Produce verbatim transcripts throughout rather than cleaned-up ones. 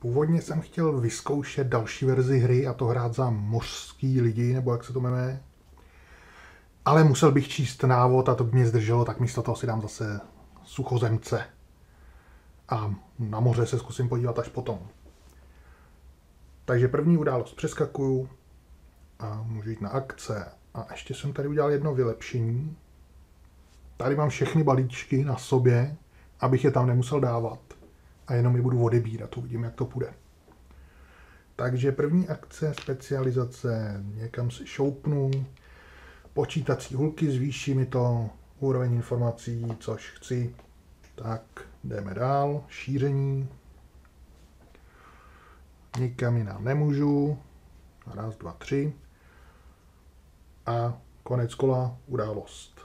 Původně jsem chtěl vyzkoušet další verzi hry a to hrát za mořský lidi, nebo jak se to jmenuje. Ale musel bych číst návod a to by mě zdrželo, tak místo toho si dám zase suchozemce. A na moře se zkusím podívat až potom. Takže první událost přeskakuju a můžu jít na akce. A ještě jsem tady udělal jedno vylepšení. Tady mám všechny balíčky na sobě, abych je tam nemusel dávat. A jenom je budu odebírat, uvidím, jak to půjde. Takže první akce, specializace, někam si šoupnu, počítací hulky, zvýší mi to úroveň informací, což chci. Tak, jdeme dál, šíření. Nikam jinam nemůžu. Raz, dva, tři. A konec kola, událost.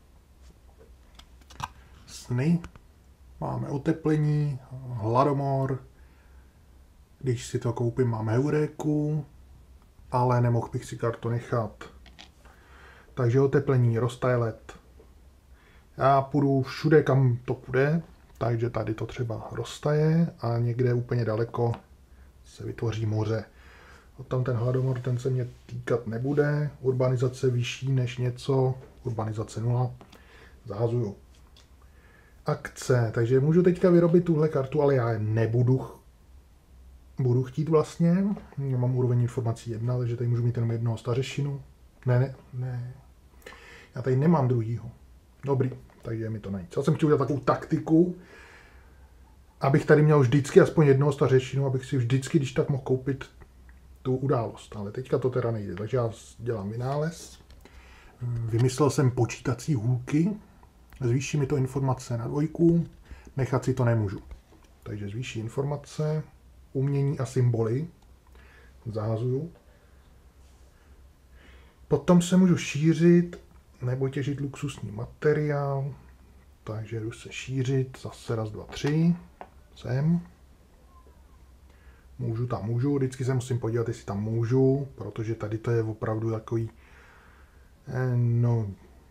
Sny. Máme oteplení, hladomor. Když si to koupím, mám heuréku, ale nemohl bych si kartu nechat. Takže oteplení, roztaje led. Já půjdu všude, kam to půjde, takže tady to třeba roztaje a někde úplně daleko se vytvoří moře. Tam ten hladomor, ten se mě týkat nebude. Urbanizace vyšší než něco, urbanizace nula, zahazuju. Akce, takže můžu teďka vyrobit tuhle kartu, ale já nebudu budu chtít vlastně. Mám úroveň informací jedna, takže tady můžu mít jenom jednoho stařešinu. Ne, ne, ne. Já tady nemám druhýho. Dobrý, takže je mi to najít. Já jsem chtěl udělat takovou taktiku, abych tady měl vždycky aspoň jednoho stařešinu, abych si vždycky, když tak mohl koupit tu událost. Ale teďka to teda nejde, takže já dělám vynález. Vymyslel jsem počítací hůlky. Zvýší mi to informace na dvojku, nechat si to nemůžu. Takže zvýší informace, umění a symboly, zahazuju. Potom se můžu šířit nebo těžit luxusní materiál, takže jdu se šířit, zase raz, dva, tři, sem. Můžu tam, můžu, vždycky se musím podívat, jestli tam můžu, protože tady to je opravdu takový, no,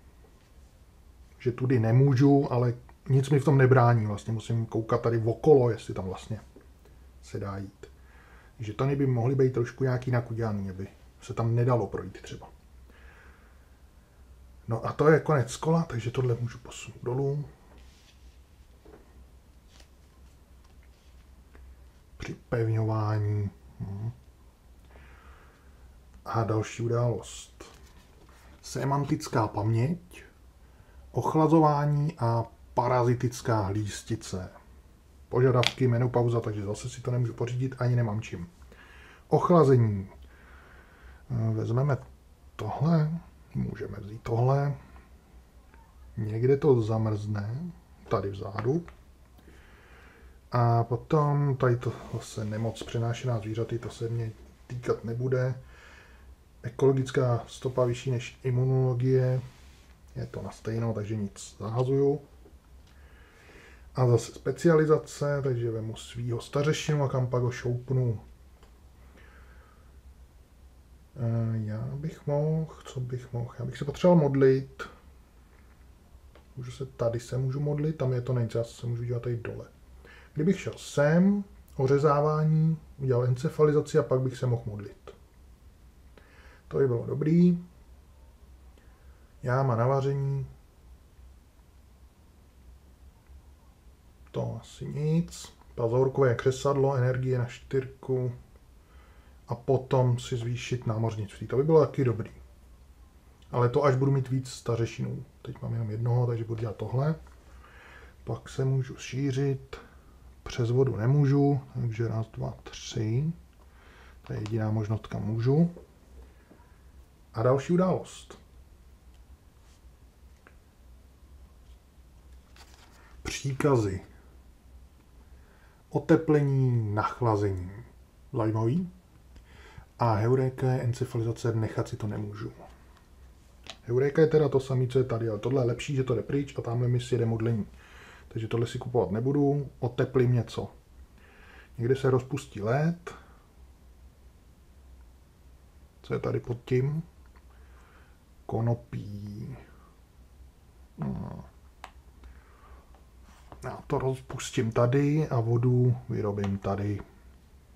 že tudy nemůžu, ale nic mi v tom nebrání. Vlastně musím koukat tady okolo, jestli tam vlastně se dá jít. Že to by mohly být trošku nějak jinak udělaný, aby se tam nedalo projít třeba. No a to je konec kola, takže tohle můžu posunout dolů. Připevňování. Hm. A další událost. Semantická paměť. Ochlazování a parazitická hlístice. Požadavky, menopauza, takže zase si to nemůžu pořídit, ani nemám čím. Ochlazení. Vezmeme tohle, můžeme vzít tohle. Někde to zamrzne, tady vzadu. A potom tady to zase nemoc přenášená zvířaty, to se mě týkat nebude. Ekologická stopa vyšší než imunologie. Je to na stejno, takže nic, zahazuju. A zase specializace, takže vemu svýho stařešinu a kam pak ho šoupnu. E, já bych mohl, co bych mohl, já bych se potřeboval modlit. Můžu se, tady se můžu modlit, tam je to nejvíc, já se můžu dělat tady dole. Kdybych šel sem, ořezávání, udělal encefalizaci a pak bych se mohl modlit. To by bylo dobrý. Jáma na vaření. To asi nic. Pazorkové křesadlo, energie na čtyřku. A potom si zvýšit námořnictví. To by bylo taky dobrý. Ale to až budu mít víc stařešinů. Teď mám jenom jednoho, takže budu dělat tohle. Pak se můžu šířit. Přes vodu nemůžu, takže raz, dva, tři. To je jediná možnost, kam můžu. A další událost. Příkazy. Oteplení, nachlazení. Zajímavý. A heuréka je encefalizace, nechat si to nemůžu. Heuréka je teda to samé, co je tady, ale tohle je lepší, že to jde pryč a tamhle mi sjede modlení. Takže tohle si kupovat nebudu, oteplím něco. Někde se rozpustí led. Co je tady pod tím? Konopí. No. Já to rozpustím tady a vodu vyrobím tady.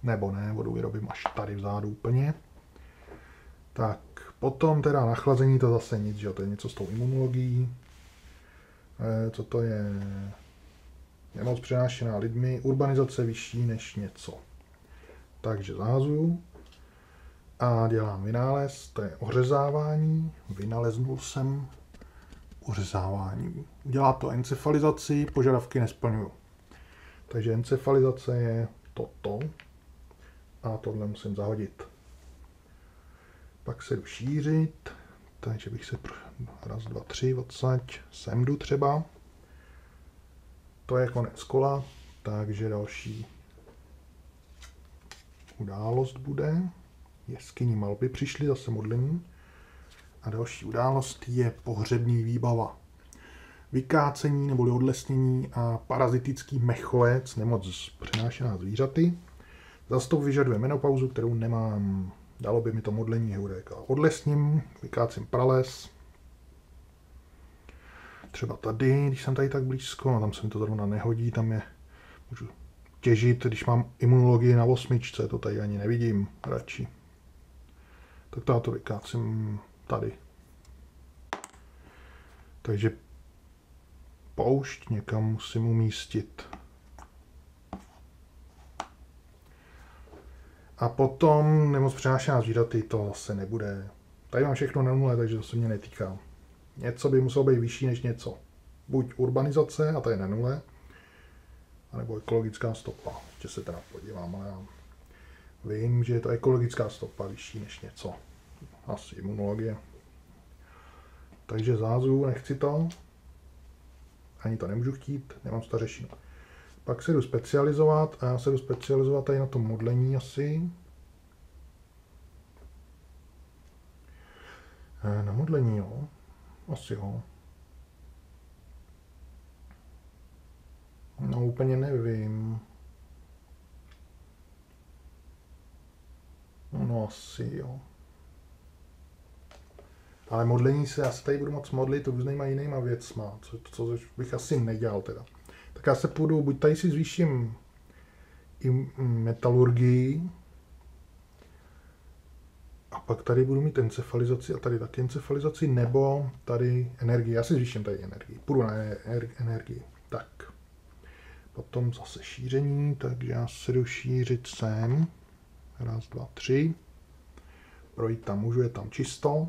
nebo ne, vodu vyrobím až tady vzadu úplně. Tak, potom teda nachlazení to zase nic, že jo, to je něco s tou imunologií. E, co to je? Nemoc přenášená lidmi, urbanizace vyšší než něco. Takže zahazuju a dělám vynález, to je ořezávání, vynaleznul jsem ořezávání. Udělá to encefalizaci, požadavky nesplňuju. Takže encefalizace je toto a tohle musím zahodit. Pak se jdu šířit, takže bych se raz, dva, tři odsaď sem jdu třeba. To je konec kola, takže další událost bude. Jeskyní malby přišly, zase modlení. A další událost je pohřební výbava. Vykácení neboli odlesnění a parazitický mecholec, nemoc přenášená zvířaty. Zase to vyžaduje menopauzu, kterou nemám. Dalo by mi to modlení heuréka. Odlesním, vykácím prales. Třeba tady, když jsem tady tak blízko, no tam se mi to zrovna nehodí, tam je, můžu těžit, když mám imunologii na osmičce, to tady ani nevidím radši. Tak to já to vykácím tady. Takže poušť někam musím umístit. A potom nemoc přenášená zvířaty, to zase nebude. Tady mám všechno na nule, takže to se mě netýká. Něco by muselo být vyšší než něco. Buď urbanizace, a to je na nule, anebo ekologická stopa. Ještě se teda podívám, ale já vím, že je to ekologická stopa vyšší než něco. Asi imunologie. Takže zázu, nechci to. Ani to nemůžu chtít, nemám stařešinu. Pak se jdu specializovat a já se jdu specializovat tady na tom modlení asi. Na modlení, jo. Asi jo. No úplně nevím. No asi jo. Ale modlení se, já se tady budu moc modlit různýma jinýma věcma, co, co bych asi nedělal teda. Tak já se půjdu, buď tady si zvýším i metalurgii, a pak tady budu mít encefalizaci a tady taky encefalizaci, nebo tady energii. Já si zvýším tady energii. Půjdu na energii. Tak. Potom zase šíření, takže já se jdu šířit sem. Raz, dva, tři. Projít tam můžu, je tam čisto.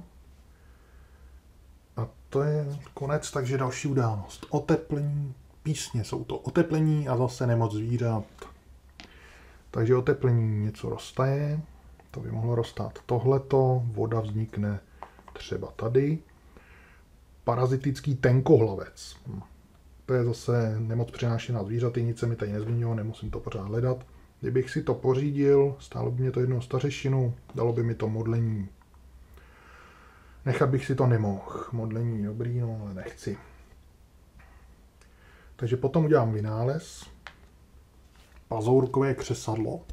A to je konec, takže další událost. Oteplení. Písně jsou to oteplení a zase nemoc zvířat. Takže oteplení něco roztaje. To by mohlo roztát tohleto. Voda vznikne třeba tady. Parazitický tenkohlavec. To je zase nemoc přenášená zvířaty, nic se mi tady nezměnilo, nemusím to pořád hledat. Kdybych si to pořídil, stálo by mě to jednou stařešinu, dalo by mi to modlení. Nechat bych si to nemohl. Modlení dobrý, no ale nechci. Takže potom udělám vynález. Pazourkové křesadlo.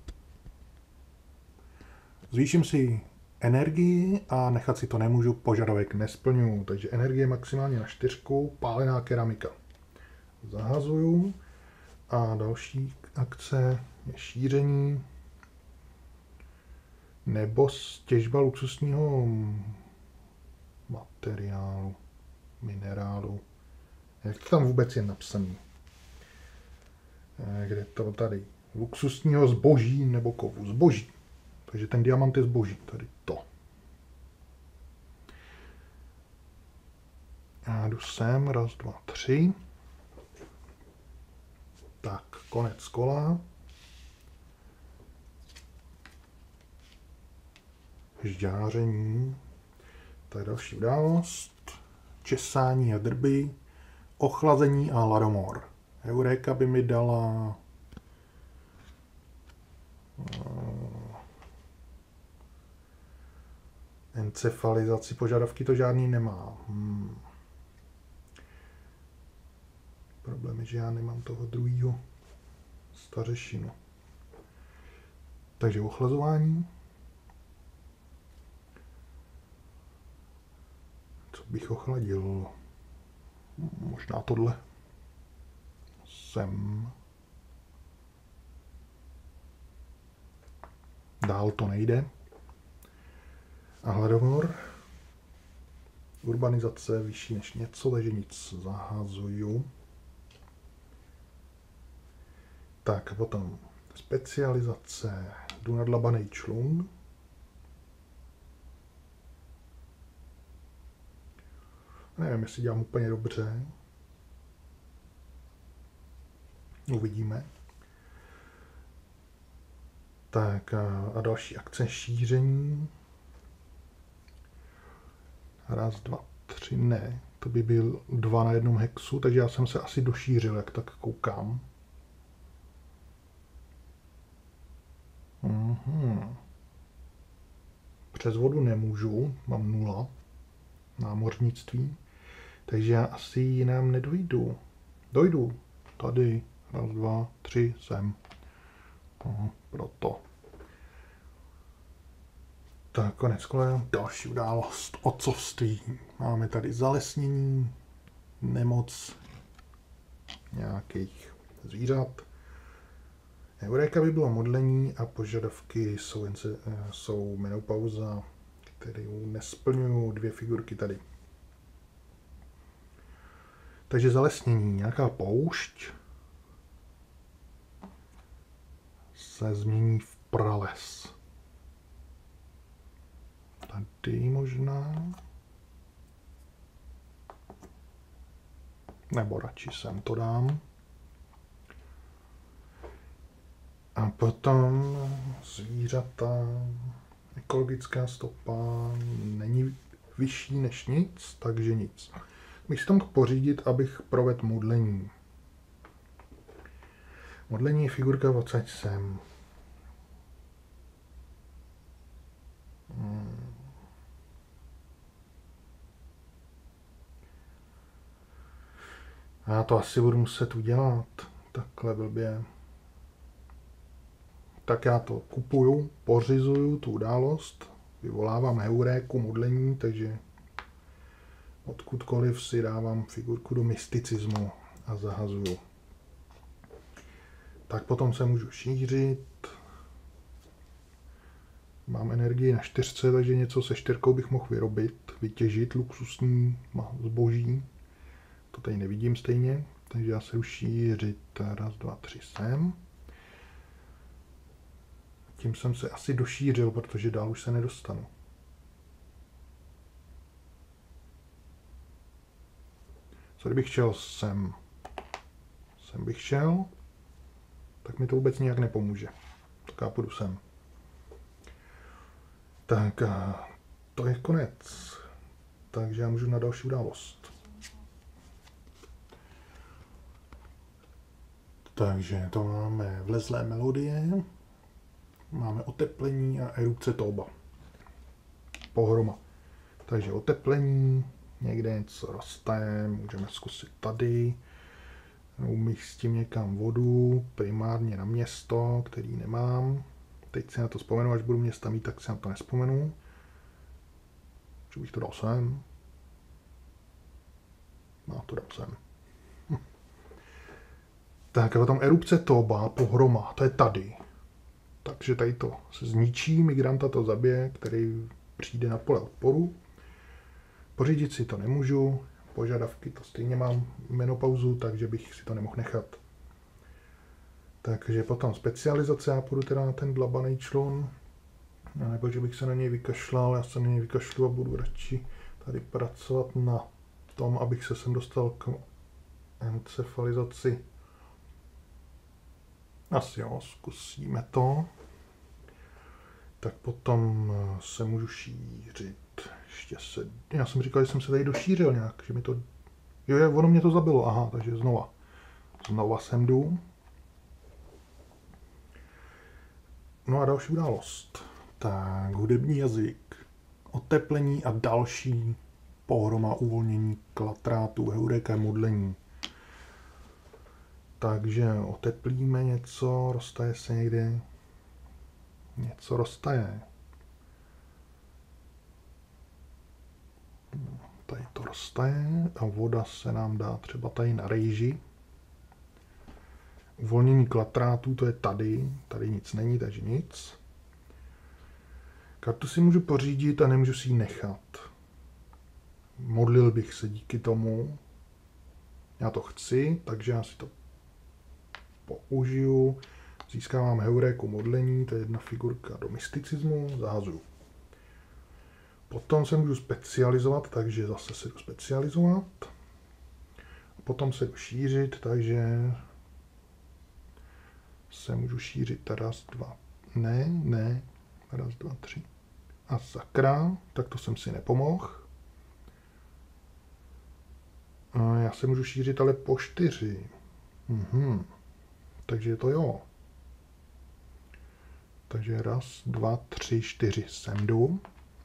Zvýším si energii a nechat si to nemůžu, požadavek nesplňuju. Takže energie maximálně na čtyřku, pálená keramika. Zahazuju a další akce je šíření nebo těžba luxusního materiálu, minerálu. Jak to tam vůbec je napsaný? Kde to tady? Luxusního zboží nebo kovu? Zboží. Takže ten diamant je zboží. Tady to. Já jdu sem. Raz, dva, tři. Tak, konec kola. Žďáření. To je další událost. Česání a drby. Ochlazení a hladomor. Heuréka by mi dala encefalizaci, požadavky to žádný nemá. Hmm. Problém je, že já nemám toho druhého stařešinu. Takže ochlazování. Co bych ochladil? Možná tohle. Sem. dál to nejde. A hladomor. Urbanizace vyšší než něco, takže nic, zahazuju. Tak a potom specializace, jdu na dlabanej člun. Nevím, jestli dělám úplně dobře. Uvidíme. Tak a, a další akce šíření. Raz, dva, tři, ne. To by byl dva na jednom hexu, takže já jsem se asi došířil, jak tak koukám. Mhm. Přes vodu nemůžu, mám nula. Námořnictví. Takže já asi jinam nedojdu. Dojdu. Tady. Raz, dva, tři, sem. Aha, proto. Tak konec kola, další událost, otcovství. Máme tady zalesnění, nemoc nějakých zvířat. Euréka by bylo modlení a požadavky jsou, jen se, jsou menopauza, kterou nesplňují dvě figurky tady. Takže zalesnění, nějaká poušť se změní v prales. Tady možná. Nebo radši sem to dám. A potom zvířata, ekologická stopa není vyšší než nic, takže nic. Bych si to mohl pořídit, abych provedl modlení. Modlení je figurka odsaď sem. Hmm. Já to asi budu muset udělat takhle blbě. Tak já to kupuju, pořizuju tu událost, vyvolávám heuréku, modlení, takže odkudkoliv si dávám figurku do mysticismu a zahazuju. Tak potom se můžu šířit. Mám energii na čtyřce, takže něco se čtyřkou bych mohl vyrobit, vytěžit luxusní zboží. To tady nevidím stejně, takže já se jdu šířit. Raz, dva, tři sem. Tím jsem se asi došířil, protože dál už se nedostanu. Co kdybych šel sem? Sem bych šel, tak mi to vůbec nijak nepomůže. Tak já půjdu sem. Tak a to je konec. Takže já můžu na další událost. Takže to máme vlezlé melodie, máme oteplení a erupce Tóba. Pohroma. Takže oteplení, někde něco roste, můžeme zkusit tady. Umístím někam vodu, primárně na město, který nemám. Teď si na to vzpomenu, až budu města mít, tak si na to nespomenu. Že bych to dal sem. No, to dám sem. Hm. Tak a potom erupce Tóba, pohroma, to je tady. Takže tady to se zničí, migranta to zabije, který přijde na pole odporu. Pořídit si to nemůžu, požadavky to stejně mám menopauzu, takže bych si to nemohl nechat. Takže potom specializace, já půjdu teda na ten dlabaný člun, nebo že bych se na něj vykašlal, já se na něj vykašlu a budu radši tady pracovat na tom, abych se sem dostal k encefalizaci. Asi jo, zkusíme to. Tak potom se můžu šířit. Ještě se... Já jsem říkal, že jsem se tady došířil nějak, že mi to... Jo, jo, ono mě to zabilo, aha, takže znova. Znova sem jdu. No a další událost. Tak, hudební jazyk, oteplení a další pohroma, uvolnění klatrátu, heuréka, modlení. Takže oteplíme něco, roztaje se někde. Něco roztaje. Tady to roztaje a voda se nám dá třeba tady na rejži. Uvolnění klatrátů, to je tady. Tady nic není, takže nic. Kartu si můžu pořídit a nemůžu si ji nechat. Modlil bych se díky tomu. Já to chci, takže já si to použiju. Získávám heuréku modlení, to je jedna figurka do mysticismu, zahazuju. Potom se můžu specializovat, takže zase se jdu specializovat. Potom se jdu šířit, takže se můžu šířit raz, dva, ne, ne, raz, dva, tři. A sakra, tak to jsem si nepomohl. A já se můžu šířit ale po čtyři. Mhm. Takže to jo. Takže raz, dva, tři, čtyři, sem jdu.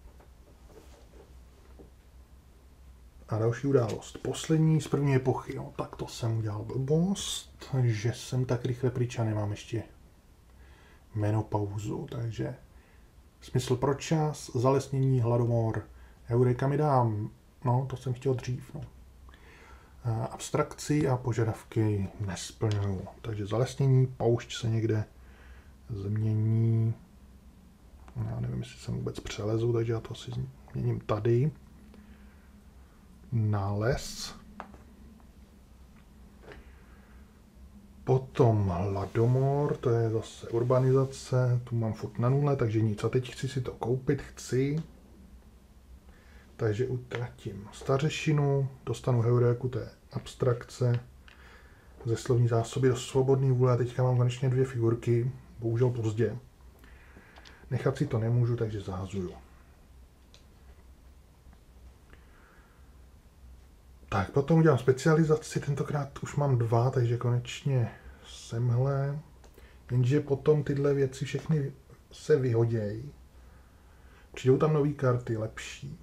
A další událost. Poslední z první epochy. No, tak to jsem udělal blbost, že jsem tak rychle pryč a nemám ještě menopauzu. Takže smysl pro čas, zalesnění, hladomor. Heureka mi dám. No, to jsem chtěl dřív. No. A abstrakci a požadavky nesplňuju. Takže zalesnění, poušť se někde změní. Já nevím, jestli jsem vůbec přelezu, takže já to asi změním tady. Na les. Potom hladomor, to je zase urbanizace, tu mám furt na nule, takže nic. A teď chci si to koupit, chci. Takže utratím stařešinu, dostanu heuréku, to je abstrakce. Ze slovní zásoby do svobodný vůle a teďka mám konečně dvě figurky, bohužel pozdě. Nechat si to nemůžu, takže zahazuju. Tak, potom udělám specializaci, tentokrát už mám dva, takže konečně semhle. Jenže potom tyhle věci všechny se vyhodějí. Přijdou tam nové karty, lepší.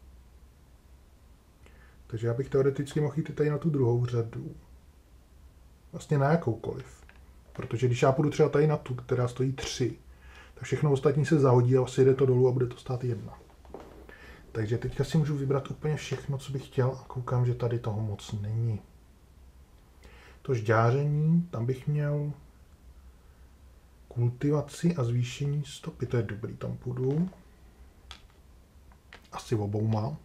Takže já bych teoreticky mohl jít tady na tu druhou řadu. Vlastně na jakoukoliv. Protože když já půjdu třeba tady na tu, která stojí tři, tak všechno ostatní se zahodí a vlastně jde to dolů a bude to stát jedna. Takže teďka si můžu vybrat úplně všechno, co bych chtěl a koukám, že tady toho moc není. To žďáření, tam bych měl kultivaci a zvýšení stopy, to je dobrý, tam půjdu. Asi obouma.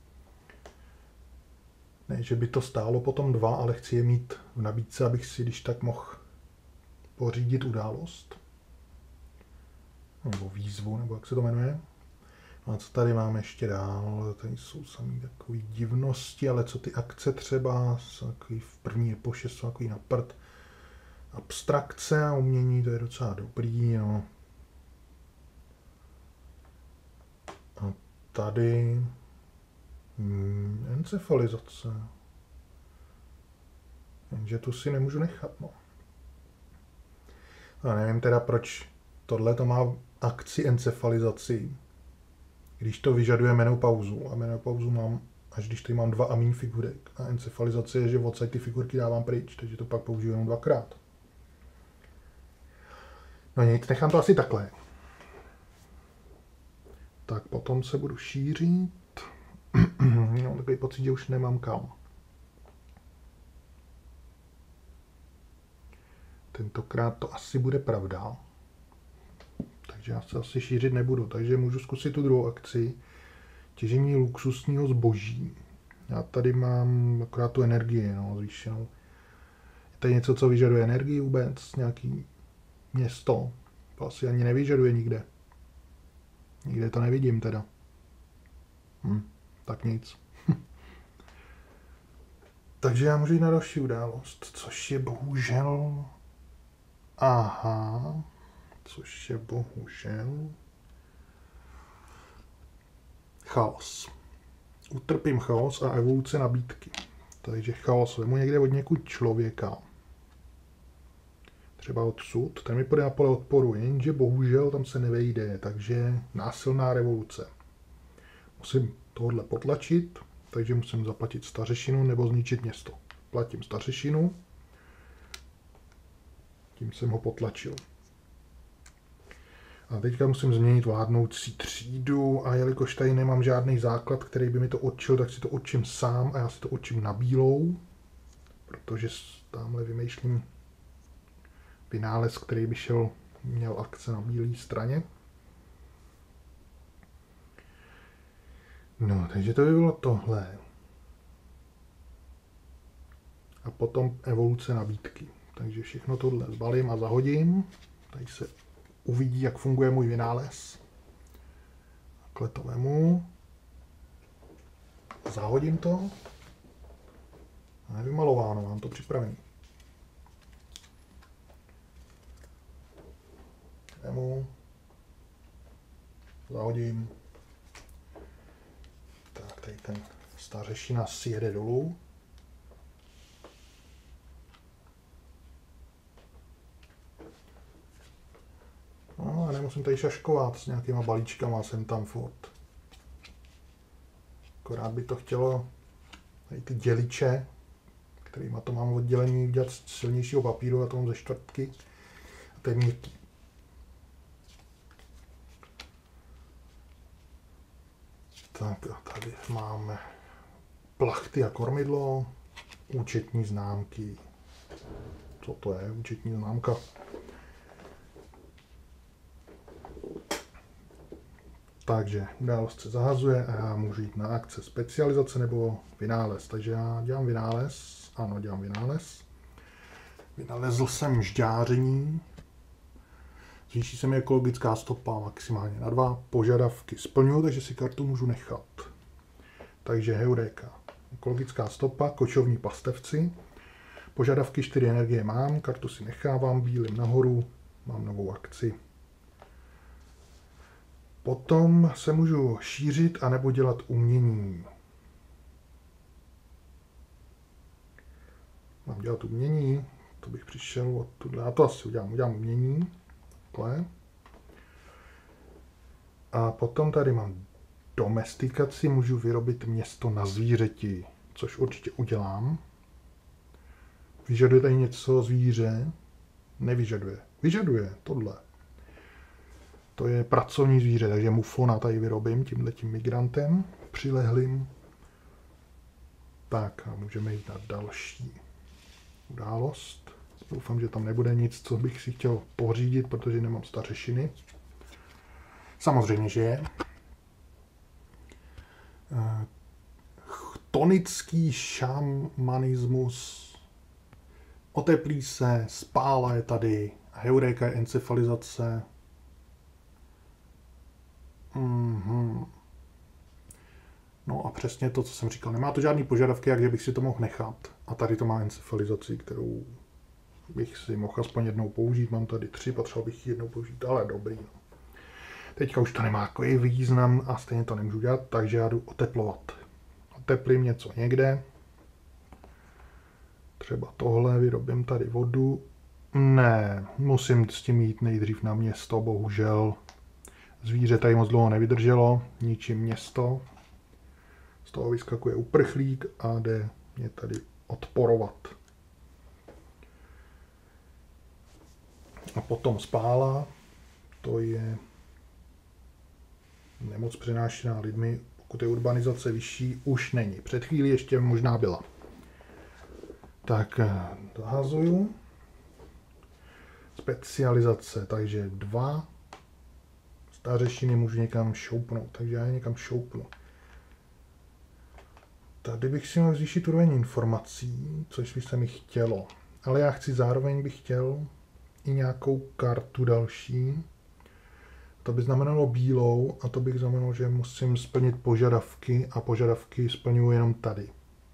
Ne, že by to stálo potom dva, ale chci je mít v nabídce, abych si když tak mohl pořídit událost. Nebo výzvu, nebo jak se to jmenuje. No a co tady máme ještě dál? Tady jsou samé takové divnosti, ale co ty akce třeba, jsou takový v první epoše, jsou takový na prd. Abstrakce a umění, to je docela dobrý, no. A tady hmm, encefalizace. Jenže tu si nemůžu nechat, no. A nevím teda, proč tohle to má akci encefalizaci, když to vyžaduje menopauzu. A menopauzu mám, až když tady mám dva a míň figurek. A encefalizace je, že odsaď ty figurky dávám pryč, takže to pak použiju jenom dvakrát. No nic, nechám to asi takhle. Tak potom se budu šířit. No, takový pocit, že už nemám kam. Tentokrát to asi bude pravda. Takže já se asi šířit nebudu. Takže můžu zkusit tu druhou akci. Těžení luxusního zboží. Já tady mám akorát tu energii, no, zvýšenou. Je tady něco, co vyžaduje energii vůbec? Nějaký město? To asi ani nevyžaduje nikde. Nikde to nevidím teda. Hm, tak nic. Takže já můžu jít na další událost, což je bohužel... Aha, což je bohužel... Chaos. Utrpím chaos a evoluce nabídky. Takže chaos vemu někde od někud člověka. Třeba odsud. Ten mi půjde na pole odporu, jenže bohužel tam se nevejde, takže násilná revoluce. Musím tohle potlačit, takže musím zaplatit stařešinu nebo zničit město. Platím stařešinu. Tím jsem ho potlačil. A teďka musím změnit vládnoucí třídu a jelikož tady nemám žádný základ, který by mi to určil, tak si to určím sám a já si to určím na bílou, protože tamhle vymýšlím vynález, který by šel, měl akce na bílé straně. No, takže to by bylo tohle. A potom evoluce nabídky. Takže všechno tohle zbalím a zahodím. Tady se uvidí, jak funguje můj vynález. Takhle to vemu. Zahodím to. A je vymalováno, mám to připravené. Vemu. Zahodím. Tak, tady ten stařešina si jede dolů. No a nemusím tady šaškovat s nějakýma balíčkama sem tam furt. Akorát by to chtělo tady ty děliče, kterýma to mám oddělení, udělat z silnějšího papíru, a to mám ze čtvrtky. A to je měkký. Tak a tady máme plachty a kormidlo, účetní známky. Co to je účetní známka? Takže událost se zahazuje a já můžu jít na akce specializace nebo vynález. Takže já dělám vynález. Ano, dělám vynález. Vynalezl jsem žďáření. Zvýší se mi ekologická stopa maximálně na dva. Požadavky splňuji, takže si kartu můžu nechat. Takže heuréka. Ekologická stopa, kočovní pastevci. Požadavky čtyři energie mám, kartu si nechávám, bílým nahoru, mám novou akci. Potom se můžu šířit anebo dělat umění. Mám dělat umění, to bych přišel od tuhle, já to asi udělám, udělám umění. Takhle. A potom tady mám domestikaci, můžu vyrobit město na zvířeti, což určitě udělám. Vyžaduje tady něco zvíře? Nevyžaduje. Vyžaduje tohle. To je pracovní zvíře, takže muflona tady vyrobím tímhletím migrantem přilehlým. Tak a můžeme jít na další událost. Doufám, že tam nebude nic, co bych si chtěl pořídit, protože nemám stařešiny. Samozřejmě, že je. Chtonický šamanismus. Oteplí se, spála je tady, heuréka je encefalizace. Mm-hmm. No a přesně to, co jsem říkal. Nemá to žádný požadavky, jak bych si to mohl nechat. A tady to má encefalizaci, kterou bych si mohl aspoň jednou použít. Mám tady tři, potřeboval bych ji jednou použít, ale dobrý. No. Teďka už to nemá takový význam a stejně to nemůžu dělat, takže já jdu oteplovat. Oteplím něco někde. Třeba tohle, vyrobím tady vodu. Ne, musím s tím jít nejdřív na město, bohužel. Zvíře tady moc dlouho nevydrželo, ničím město. Z toho vyskakuje uprchlík a jde mě tady odporovat. A potom spála, to je nemoc přenášená lidmi, pokud je urbanizace vyšší, už není. Před chvílí ještě možná byla. Tak zahazuju. Specializace, takže dva. Stařešiny můžu někam šoupnout, takže já je někam šoupnu. Tady bych si mohl zvýšit úroveň informací, což by se mi chtělo. Ale já chci zároveň bych chtěl i nějakou kartu další. To by znamenalo bílou a to bych znamenalo, že musím splnit požadavky a požadavky splňuji jenom tady.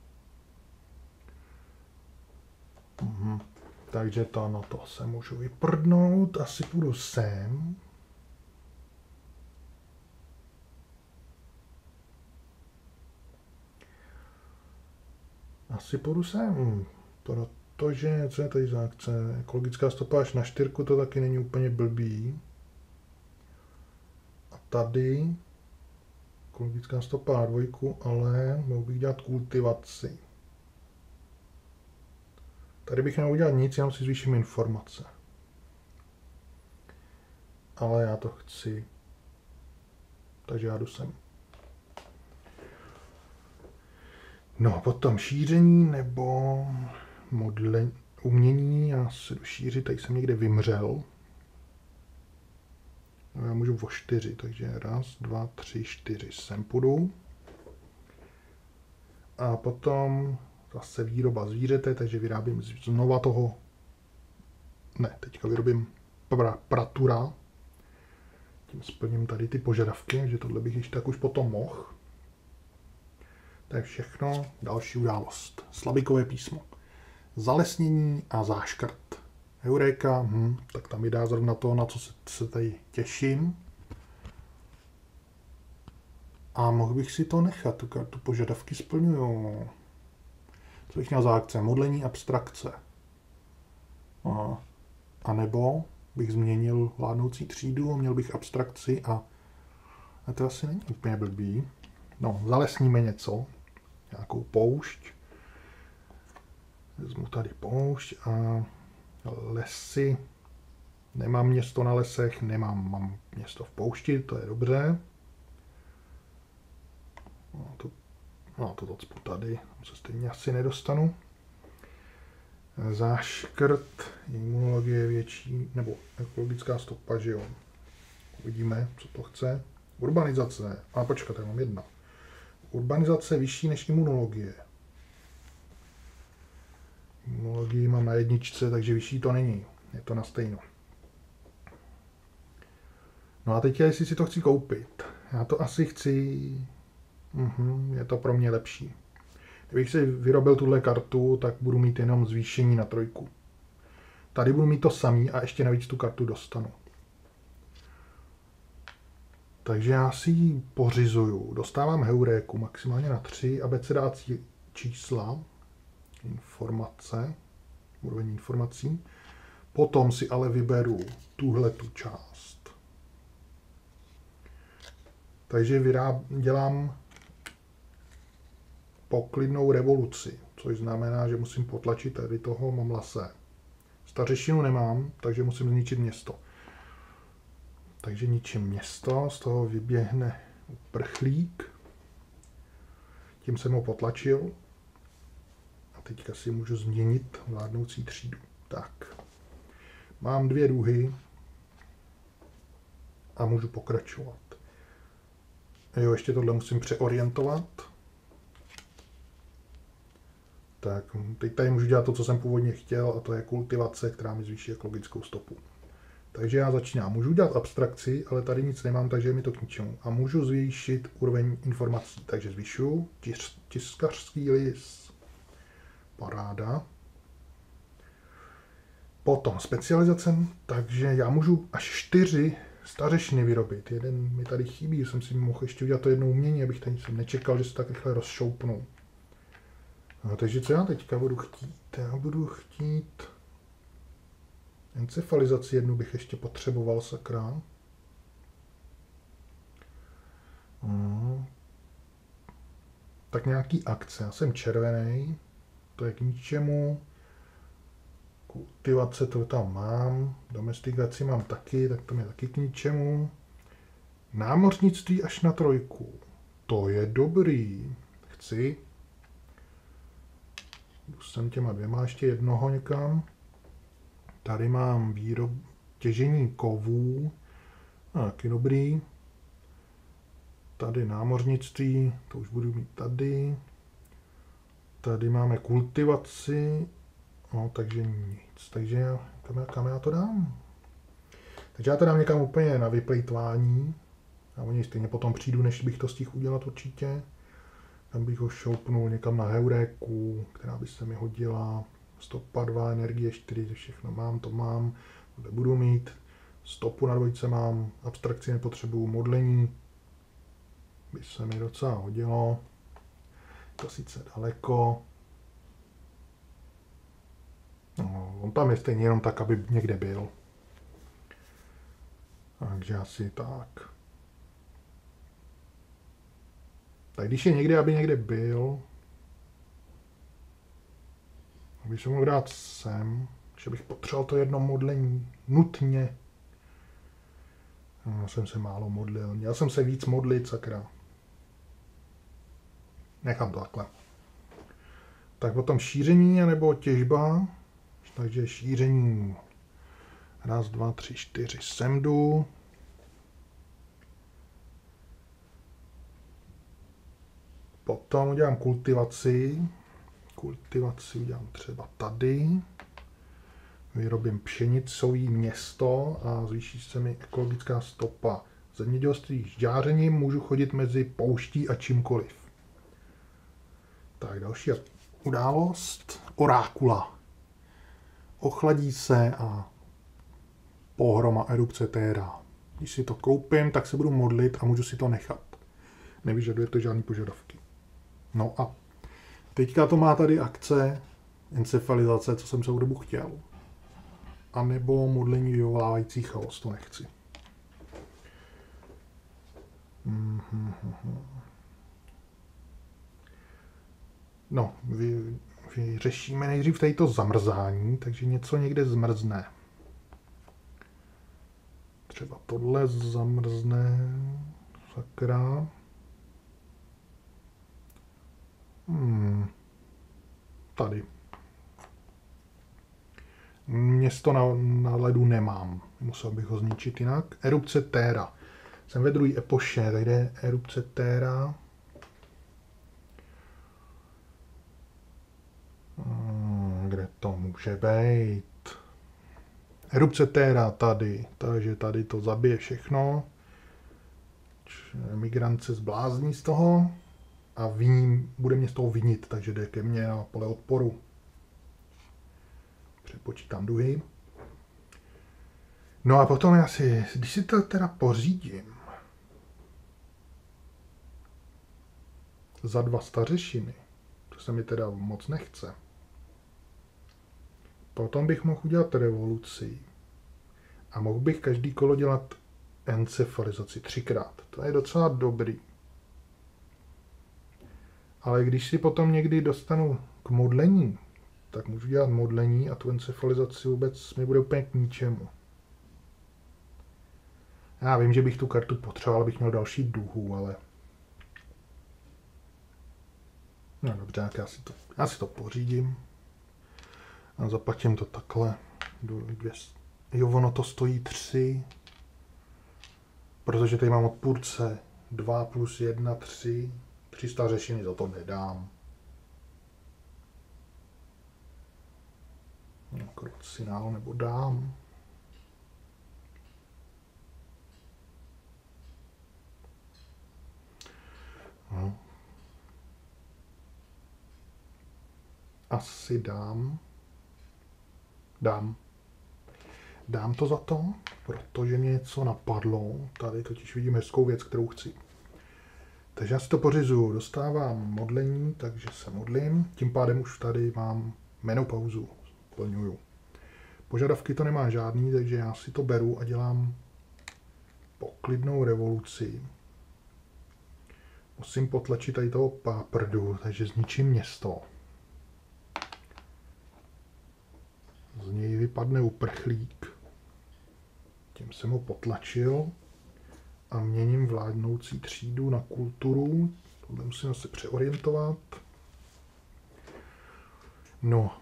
Mhm. Takže to na to se můžu vyprdnout. Asi půjdu sem. Asi půjdu sem, protože, co je tady za akce? Ekologická stopa až na čtyřku, to taky není úplně blbý. A tady ekologická stopa na dvojku, ale mohl bych dělat kultivaci. Tady bych nemohl dělat nic, jenom si zvýším informace. Ale já to chci. Takže já jdu sem. No, potom šíření nebo modlení, umění, já se jdu šířit, tady jsem někde vymřel. No, já můžu o čtyři, takže raz, dva, tři, čtyři, sem půjdu. A potom zase výroba zvířete, takže vyrábím znova toho, ne, teďka vyrobím pra, pratura, tím splním tady ty požadavky, že tohle bych již tak už potom mohl. To je všechno, další událost. Slabikové písmo. Zalesnění a záškrt. Heuréka, hm, tak tam mi dá zrovna to, na co se, se tady těším. A mohl bych si to nechat, tu kartu požadavky splňuju. Co bych měl za akce? Modlení abstrakce. Aha. A nebo bych změnil vládnoucí třídu, měl bych abstrakci a, a to asi není úplně blbý. No, zalesníme něco, nějakou poušť. Vezmu tady poušť a lesy. Nemám město na lesech, nemám mám město v poušti, to je dobře. No, to, no, to docpu tady, se stejně asi nedostanu. Záškrt, imunologie větší, nebo ekologická stopa, že jo. Uvidíme, co to chce. Urbanizace, a počkat, já mám jedna. Urbanizace vyšší než imunologie. Imunologii mám na jedničce, takže vyšší to není. Je to na stejno. No a teď, jestli si to chci koupit. Já to asi chci... Uhum, je to pro mě lepší. Kdybych si vyrobil tuhle kartu, tak budu mít jenom zvýšení na trojku. Tady budu mít to samý a ještě navíc tu kartu dostanu. Takže já si ji pořizuju. Dostávám heuréku maximálně na tři abecedácí čísla, informace, úroveň informací. Potom si ale vyberu tuhle tu část. Takže vyráb, dělám poklidnou revoluci, což znamená, že musím potlačit tady toho mamlase. Stařešinu nemám, takže musím zničit město. Takže ničím město, z toho vyběhne uprchlík. Tím jsem ho potlačil. A teďka si můžu změnit vládnoucí třídu. Tak. Mám dvě duhy a můžu pokračovat. Jo, ještě tohle musím přeorientovat. Tak, teď tady můžu dělat to, co jsem původně chtěl, a to je kultivace, která mi zvýší ekologickou stopu. Takže já začínám. Můžu dělat abstrakci, ale tady nic nemám, takže je mi to k ničemu. A můžu zvýšit úroveň informací. Takže zvyšuju tis, tiskařský lis. Paráda. Potom specializace, takže já můžu až čtyři stařešiny vyrobit. Jeden mi tady chybí, jsem si mohl ještě udělat to jedno umění, abych tady jsem nečekal, že se tak rychle rozšoupnu. No, takže co já teďka budu chtít? Já budu chtít... Encefalizaci jednu bych ještě potřeboval, sakra. No. Tak nějaký akce. Já jsem červený, to je k ničemu. Kultivace to tam mám. Domestikaci mám taky, tak to je taky k ničemu. Námořnictví až na trojku. To je dobrý. Chci. Jdu sem těma dvěma ještě jednoho někam. Tady mám výrob, těžení kovů, taky dobrý. Tady námořnictví, to už budu mít tady. Tady máme kultivaci, no, takže nic. Takže já, kam, já, kam já to dám? Takže já to dám někam úplně na vyplejtvání. A oni stejně potom přijdu, než bych to stihl udělat určitě. Tam bych ho šoupnul někam na heuréku, která by se mi hodila. Stopa dva, energie čtyři, všechno mám, to mám, tohle budu mít. Stopu na dvojce mám, abstrakci nepotřebuju, modlení by se mi docela hodilo. To sice daleko. No, on tam je stejně jenom tak, aby někde byl. Takže asi tak. Tak když je někde, aby někde byl, bych se mohl dát sem, že bych potřeboval to jedno modlení nutně. No, jsem se málo modlil. Měl jsem se víc modlit, sakra. Nechám to takhle. Tak potom šíření nebo těžba. Takže šíření. Raz, dva, tři, čtyři. Sem jdu. Potom udělám kultivaci. Kultivaci udělám třeba tady. Vyrobím pšenicový město a zvýší se mi ekologická stopa. Zemědělství s žářením můžu chodit mezi pouští a čímkoliv. Tak další událost. Orákula. Ochladí se a pohroma erupce Terra. Když si to koupím, tak se budu modlit a můžu si to nechat. Nevyžaduje to žádný požadavky. No a teďka to má tady akce encefalizace, co jsem celou dobu chtěl. A nebo modlení vyvolávající chaos, to nechci. Mm-hmm. No, vy, vyřešíme nejdřív tady to zamrzání, takže něco někde zmrzne. Třeba tohle zamrzne, sakra. Hmm. Tady. Město na, na ledu nemám. Musel bych ho zničit jinak. Erupce Terra. Jsem ve druhé epoše, tady je erupce Terra. Hmm, kde to může být? Erupce Terra tady. Takže tady to zabije všechno. Migrant se zblázní z toho. A viním, bude mě z toho vinit, takže jde ke mně na pole odporu. Přepočítám duhy. No a potom já si, když si to teda pořídím za dva stařešiny, to se mi teda moc nechce, potom bych mohl udělat revoluci a mohl bych každý kolo dělat encefalizaci třikrát. To je docela dobrý. Ale když si potom někdy dostanu k modlení, tak můžu dělat modlení a tu encefalizaci vůbec mi bude úplně k ničemu. Já vím, že bych tu kartu potřeboval, abych měl další duhu, ale... No dobře, já si to, já si to pořídím. A zaplatím to takhle. Dvě... Jo, ono to stojí tři. Protože tady mám odpůrce dva plus jedna, tři. tři stařešiny za to nedám. No, krucinál nebo dám. No. Asi dám. Dám. Dám to za to, protože mě něco napadlo. Tady totiž vidím hezkou věc, kterou chci. Takže já si to pořizuju. Dostávám modlení, takže se modlím. Tím pádem už tady mám menopauzu. Plňuju. Požadavky to nemá žádný, takže já si to beru a dělám poklidnou revoluci. Musím potlačit tady toho páprdu, takže zničím město. Z něj vypadne uprchlík. Tím jsem ho potlačil a měním vládnoucí třídu na kulturu. Tohle musím se přeorientovat. No.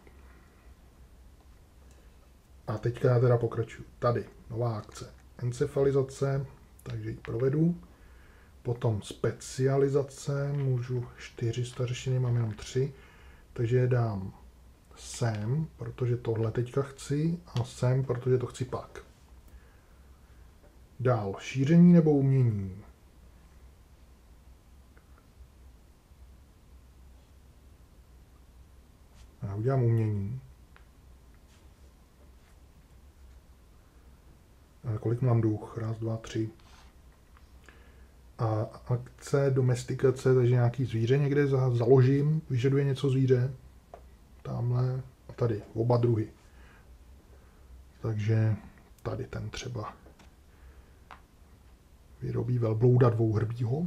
A teďka já teda pokračuju. Tady, nová akce. Encefalizace, takže ji provedu. Potom specializace, můžu čtyři stařešiny, mám jenom tři, takže je dám sem, protože tohle teďka chci, a sem, protože to chci pak. Dál, šíření nebo umění? Já udělám umění. A kolik mám duch? Raz, dva, tři. A akce domestikace, takže nějaký zvíře někde založím, vyžaduje něco zvíře. Tamhle a tady, oba druhy. Takže tady ten třeba vyrobí velblouda dvouhrbýho.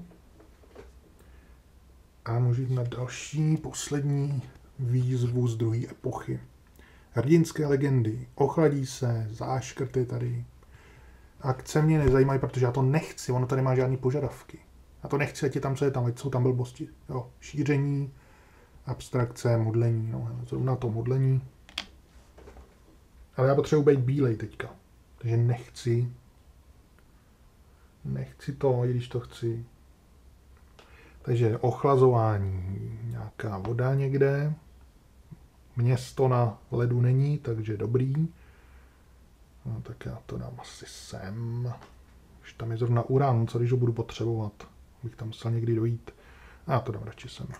A můžu jít na další, poslední výzvu z druhé epochy. Hrdinské legendy, ochladí se, záškrty tady. Akce mě nezajímají, protože já to nechci, ono tady má žádný požadavky. Já to nechci, ať je tam, co je tam, ať jsou tam blbosti. Jo, šíření, abstrakce, modlení, no, zrovna to modlení. Ale já potřebuji být bílej teďka, takže nechci. Nechci to, i když to chci. Takže ochlazování, nějaká voda někde. Město na ledu není, takže dobrý. No, tak já to dám asi sem. Už tam je zrovna uran, co když ho budu potřebovat. Bych tam musel někdy dojít. A já to dám radši sem.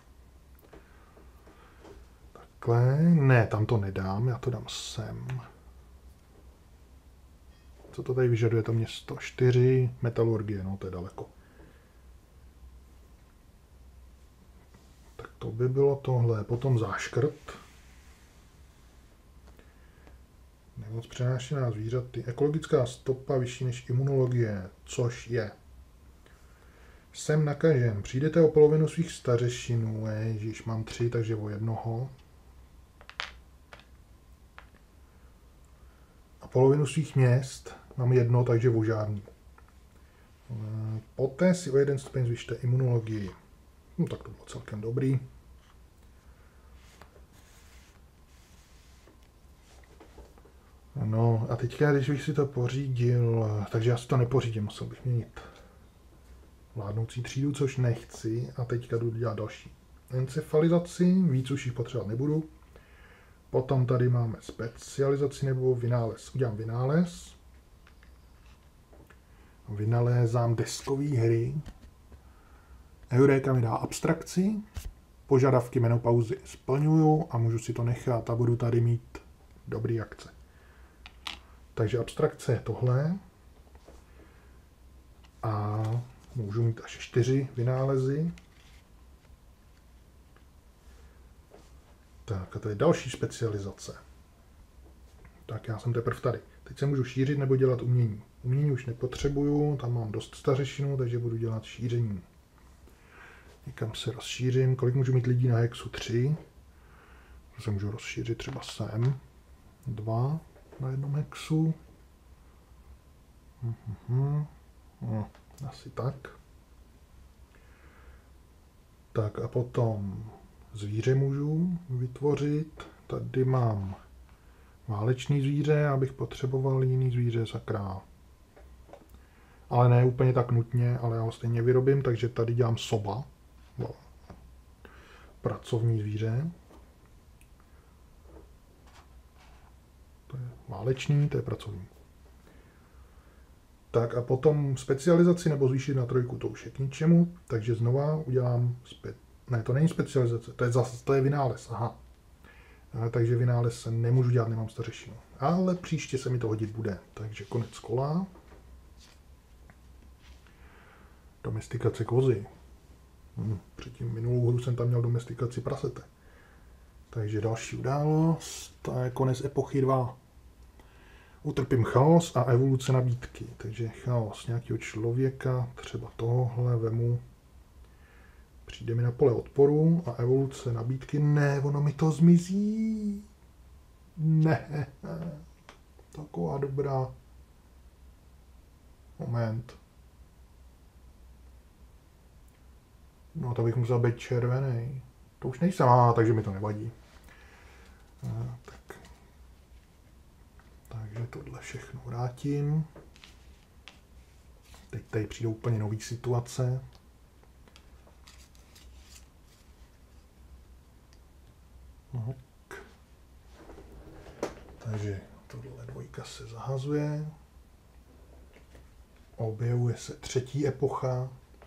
Takhle. Ne, tam to nedám, já to dám sem. Co to tady vyžaduje to město? čtyři, metalurgie, no to je daleko. Tak to by bylo tohle. Potom záškrt. Nemoc přenášená zvířaty. Ekologická stopa vyšší než imunologie, což je. Jsem nakažen. Přijdete o polovinu svých stařešinů. Ježíš, mám tři, takže o jednoho. A polovinu svých měst. Mám jedno, takže o žádný. Poté si o jeden stupeň zvyšte imunologii. No tak to bylo celkem dobrý. No a teďka, když bych si to pořídil, takže já si to nepořídím, musel bych měnit vládnoucí třídu, což nechci. A teďka jdu dělat další encefalizaci, víc už jich potřebovat nebudu. Potom tady máme specializaci nebo vynález. Udělám vynález. Vynalézám deskové hry. Eureka mi dá abstrakci. Požadavky menopauzy splňuju a můžu si to nechat a budu tady mít dobrý akce. Takže abstrakce je tohle. A můžu mít až čtyři vynálezy. Tak a to je další specializace. Tak já jsem teprve tady. Teď se můžu šířit nebo dělat umění. Umění už nepotřebuju, tam mám dost stařešinu, takže budu dělat šíření. Někam se rozšířím. Kolik můžu mít lidí na hexu? tři. To se můžu rozšířit třeba sem. dva na jednom hexu. Mhm. No, asi tak. Tak a potom zvíře můžu vytvořit. Tady mám válečný zvíře, abych potřeboval jiný zvíře, sakra. Ale ne úplně tak nutně, ale já ho stejně vyrobím, takže tady dělám soba. Pracovní zvíře. To je válečný, to je pracovní. Tak a potom specializaci nebo zvýšit na trojku, to už je k ničemu, takže znova udělám, spe... ne, to není specializace, to je, zase, to je vynález, aha. A, takže vynález se nemůžu dělat, nemám stařešinu. Ale příště se mi to hodit bude, takže konec kola. Domestikace kozy. Hm, předtím minulou hru jsem tam měl domestikaci prasete. Takže další událost, to je konec epochy dva. Utrpím chaos a evoluce nabídky. Takže chaos nějakého člověka, třeba tohohle vemu. Přijde mi na pole odporu a evoluce nabídky. Ne, ono mi to zmizí. Ne. Taková dobrá. Moment. No to bych musel být červený. To už nejsem, a, takže mi to nevadí. A, tak. Takže tohle všechno vrátím. Teď tady přijdou úplně nový situace. No. Takže tohle dvojka se zahazuje. Objevuje se třetí epocha.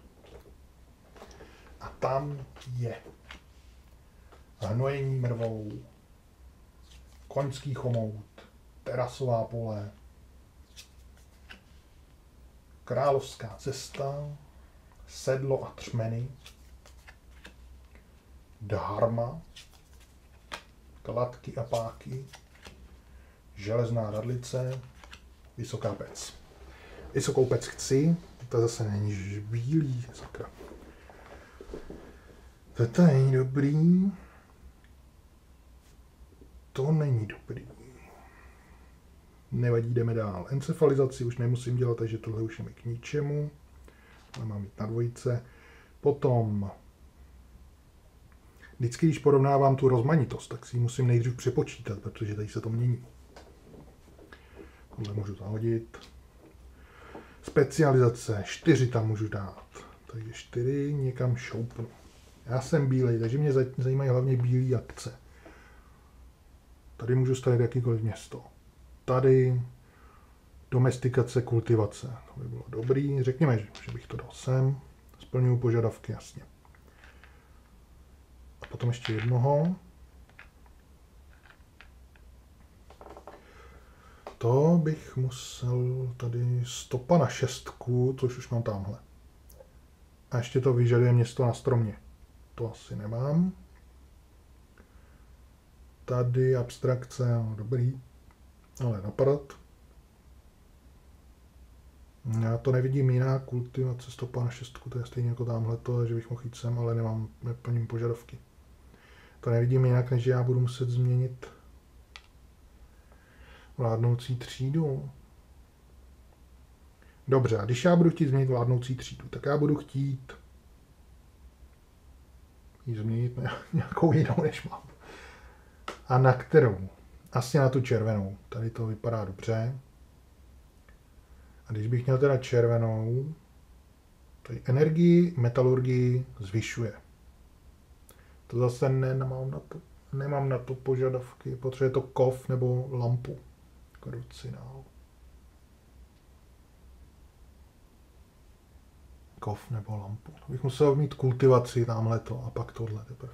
A tam je hnojení mrvou, koňský chomout, terasová pole, královská cesta, sedlo a třmeny, dharma, kladky a páky, železná radlice, vysoká pec. Vysokou pec chci, to zase není žbílý, sakra. To není dobrý. To není dobrý. Nevadí, jdeme dál. Encefalizaci už nemusím dělat, takže tohle už je mi k ničemu. Ale mám jít na dvojice. Potom, vždycky, když porovnávám tu rozmanitost, tak si ji musím nejdřív přepočítat, protože tady se to mění. Tohle můžu zahodit. Specializace, čtyři tam můžu dát. takže čtyři někam šoupnu. Já jsem bílej, takže mě zajímají hlavně bílé akce. Tady můžu stavit jakýkoliv město. Tady domestikace, kultivace. To by bylo dobrý. Řekněme, že bych to dal sem. Splňuju požadavky, jasně. A potom ještě jednoho. To bych musel tady stopa na šestku, což už mám tamhle. A ještě to vyžaduje město na stromě. To asi nemám. Tady abstrakce, no dobrý, ale napadat. Já to nevidím jiná, kultivace stopa na šestku, to je stejně jako tamhleto, že bych mohl jít sem, ale nemám, neplním požadavky. To nevidím jinak, než já budu muset změnit vládnoucí třídu. Dobře, a když já budu chtít změnit vládnoucí třídu, tak já budu chtít ji změnit na nějakou jinou, než mám. A na kterou? Asi na tu červenou. Tady to vypadá dobře. A když bych měl teda červenou, tady energii, metalurgii zvyšuje. To zase ne, nemám, na to, nemám na to požadavky. Potřebuje to kov nebo lampu. Krucinál. Kov nebo lampu. To bych musel mít kultivaci tamhleto a pak tohle teprve.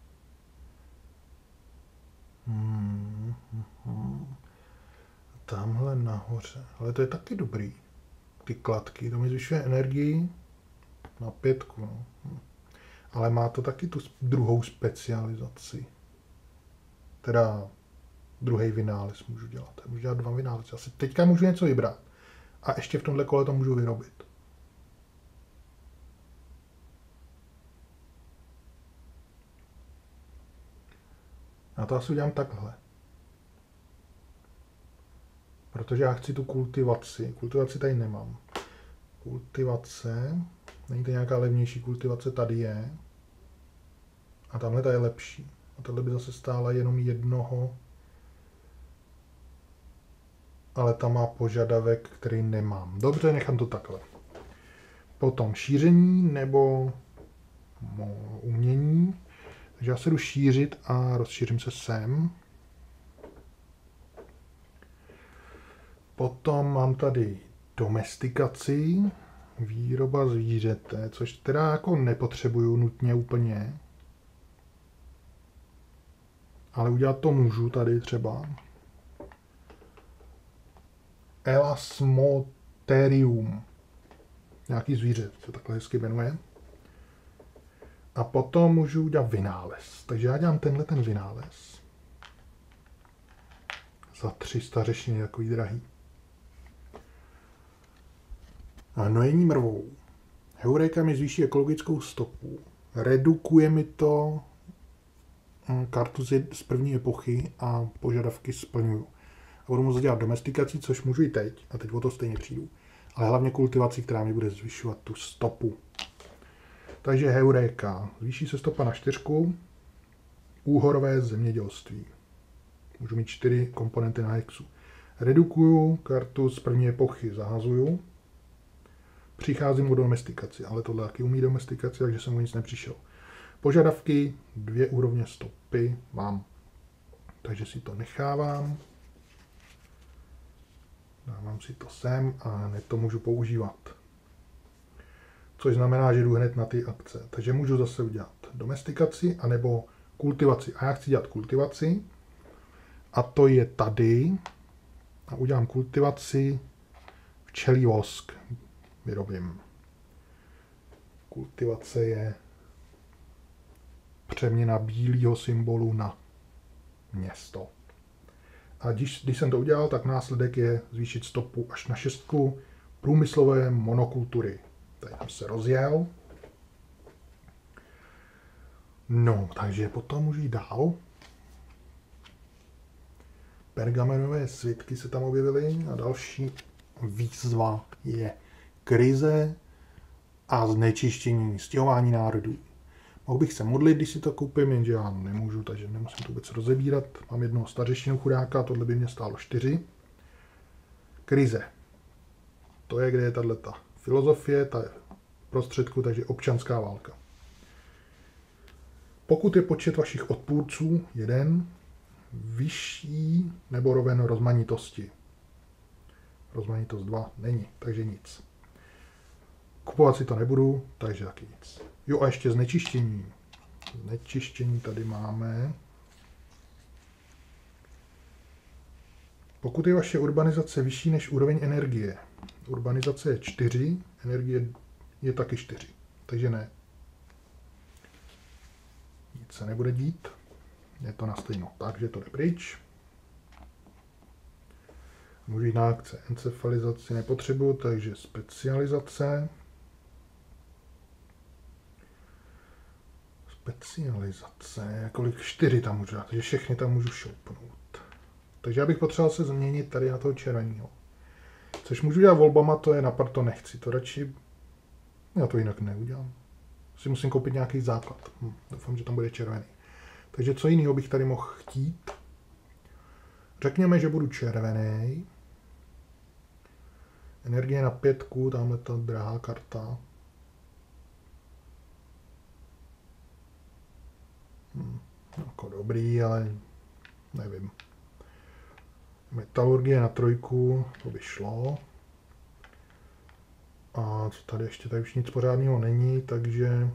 Hmm, hmm, hmm. Tamhle nahoře. Ale to je taky dobrý. Ty kladky. To mi zvyšuje energii na pětku. No. Hm. Ale má to taky tu druhou specializaci. Teda druhý vynález můžu dělat. Můžu dělat dva vynálezy. Asi teďka můžu něco vybrat. A ještě v tomhle kole to můžu vyrobit. Já to asi udělám takhle. Protože já chci tu kultivaci. Kultivaci tady nemám. Kultivace. Není to nějaká levnější kultivace, tady je. A tamhle ta je lepší. A tohle by zase stála jenom jednoho. Ale ta má požadavek, který nemám. Dobře, nechám to takhle. Potom šíření nebo umění. Takže já se jdu šířit a rozšířím se sem. Potom mám tady domestikaci, výroba zvířete, což teda jako nepotřebuju nutně úplně. Ale udělat to můžu tady třeba. Elasmotherium. Nějaký zvíře se takhle hezky jmenuje. A potom můžu udělat vynález. Takže já dělám tenhle ten vynález. Za tři sta řešení, takový drahý. A nojení mrvou. Heureka mi zvýší ekologickou stopu. Redukuje mi to kartu z první epochy a požadavky splňuju. A budu muset dělat domestikaci, což můžu i teď. A teď o to stejně přijdu. Ale hlavně kultivaci, která mi bude zvyšovat tu stopu. Takže Heureka. Zvýší se stopa na čtyřku. Úhorové zemědělství. Můžu mít čtyři komponenty na hexu. Redukuju kartu z první epochy. Zahazuju. Přicházím o domestikaci, ale tohle taky umí domestikaci, takže jsem o nic nepřišel. Požadavky, dvě úrovně stopy mám. Takže si to nechávám. Dávám si to sem a hned to můžu používat. Což znamená, že jdu hned na ty akce. Takže můžu zase udělat domestikaci anebo kultivaci. A já chci dělat kultivaci. A to je tady. A udělám kultivaci včelí vosk. Vyrobím. Kultivace je přeměna bílého symbolu na město. A když, když jsem to udělal, tak následek je zvýšit stopu až na šestku průmyslové monokultury. Tady jsem se rozjel. No, takže potom můžu jít dál. Pergamenové svitky se tam objevily a další výzva je krize a znečištění, stěhování národů. Mohl bych se modlit, když si to koupím, jenže já nemůžu, takže nemusím to vůbec rozebírat. Mám jednoho stařešinu chudáka, tohle by mě stálo čtyři. Krize. To je, kde je tato filozofie, ta je prostředku, takže občanská válka. Pokud je počet vašich odpůrců jeden, vyšší nebo roven rozmanitosti. Rozmanitost dva není, takže nic. Kupovat si to nebudu, takže taky nic. Jo a ještě znečištění. Znečištění tady máme. Pokud je vaše urbanizace vyšší než úroveň energie. Urbanizace je čtyři, energie je taky čtyři, takže ne. Nic se nebude dít. Je to na stejno, takže to jde pryč. Můžu jít na akce. Encefalizaci nepotřebuji, takže specializace. Specializace, kolik čtyři tam můžu dát, takže všechny tam můžu šoupnout. Takže já bych potřeboval se změnit tady na toho červeného. Což můžu dělat volbama, to je napad, to nechci, to radši, já to jinak neudělám. Si musím koupit nějaký základ, hm, doufám, že tam bude červený. Takže co jiného bych tady mohl chtít? Řekněme, že budu červený. Energie na pětku, tamhle ta drahá karta. Hm, jako dobrý, ale nevím. Metalurgie na trojku, to by šlo. A co tady ještě, tady už nic pořádného není, takže...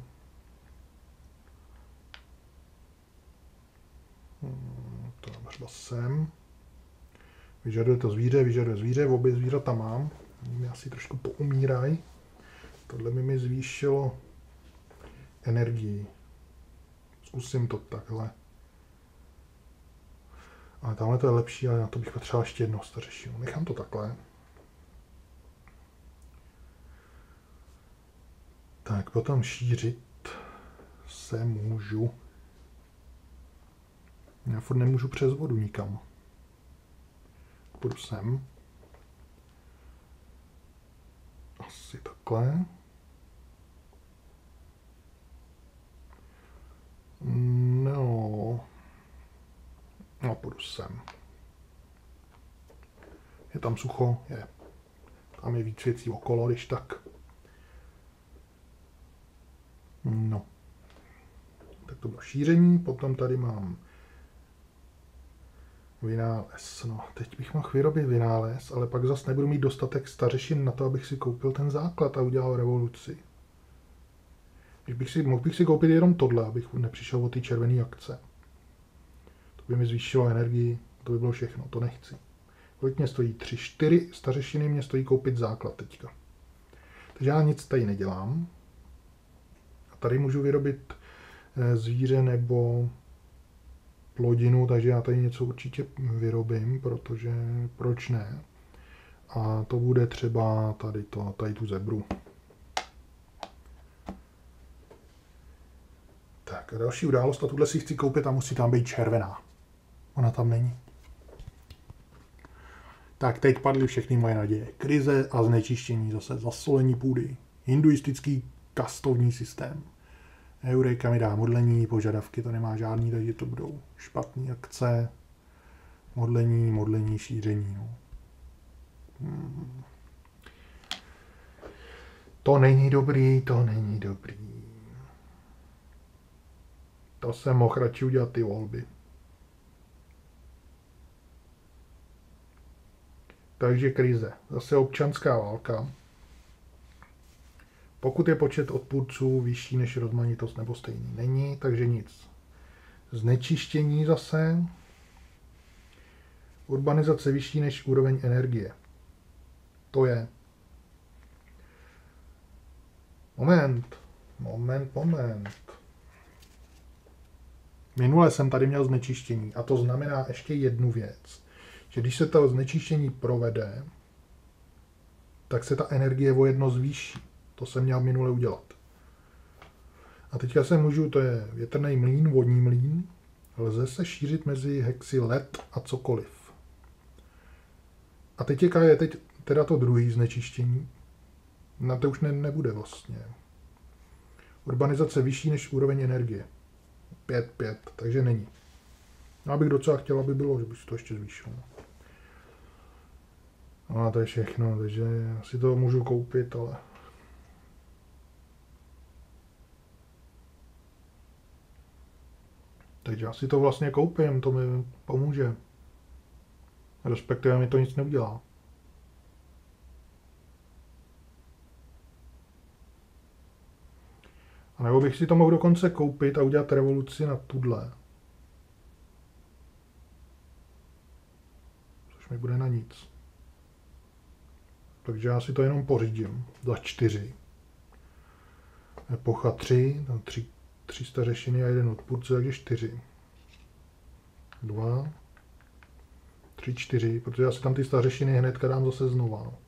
Hmm, to je třeba sem. Vyžaduje to zvíře, vyžaduje zvíře, obě zvířata mám. Mě asi trošku poumírají. Tohle by mi zvýšilo energii. Zkusím to takhle. Ale tamhle to je lepší, ale na to bych potřeboval ještě jedno stařešinu. Nechám to takhle. Tak, potom šířit se můžu. Já furt nemůžu přes vodu nikam. Půjdu sem. Asi takhle. No. No, půjdu sem. Je tam sucho? Je. Tam je víc věcí okolo, když tak. No. Tak to bylo šíření, potom tady mám vynález. No, teď bych mohl vyrobit vynález, ale pak zase nebudu mít dostatek stařešin na to, abych si koupil ten základ a udělal revoluci. Když bych si, mohl bych si koupit jenom tohle, abych nepřišel o ty červené akce. To by mi zvýšilo energii, to by bylo všechno, to nechci. Kolik mě stojí? Tři, čtyři stařešiny mě stojí koupit základ teďka. Takže já nic tady nedělám. A tady můžu vyrobit zvíře nebo plodinu, takže já tady něco určitě vyrobím, protože proč ne? A to bude třeba tady, to, tady tu zebru. Tak a další událost, a tuhle si chci koupit a musí tam být červená. Ona tam není. Tak teď padly všechny moje naděje. Krize a znečištění, zase zasolení půdy. Hinduistický kastovní systém. Eureka mi dá modlení, požadavky to nemá žádný, takže to budou špatné akce. Modlení, modlení, šíření. No. Hmm. To není dobrý, to není dobrý. To jsem mohl radši udělat ty volby. Takže krize. Zase občanská válka. Pokud je počet odpůrců vyšší než rozmanitost nebo stejný, není, takže nic. Znečištění zase. Urbanizace vyšší než úroveň energie. To je. Moment. Moment, moment. Minule jsem tady měl znečištění a to znamená ještě jednu věc. Že když se to znečištění provede, tak se ta energie o jedno zvýší. To jsem měl minule udělat. A teďka se můžu, to je větrný mlýn, vodní mlýn, lze se šířit mezi hexy led a cokoliv. A teď je teď teda to druhý znečištění. Na to už ne, nebude vlastně. Urbanizace vyšší než úroveň energie. pět, pět, takže není. Já bych docela chtěl, aby bylo, že by se to ještě zvýšilo. No a to je všechno, takže si to můžu koupit, ale Takže já si to vlastně koupím, to mi pomůže. Respektive mi to nic neudělá. A nebo bych si to mohl dokonce koupit a udělat revoluci na tudle. Což mi bude na nic. Takže já si to jenom pořídím za čtyři. Epocha tři, tam tři, tři stařešiny a jeden odpůrce, takže čtyři. Dva. Tři, čtyři, protože já si tam ty stařešiny hnedka dám zase znova. No.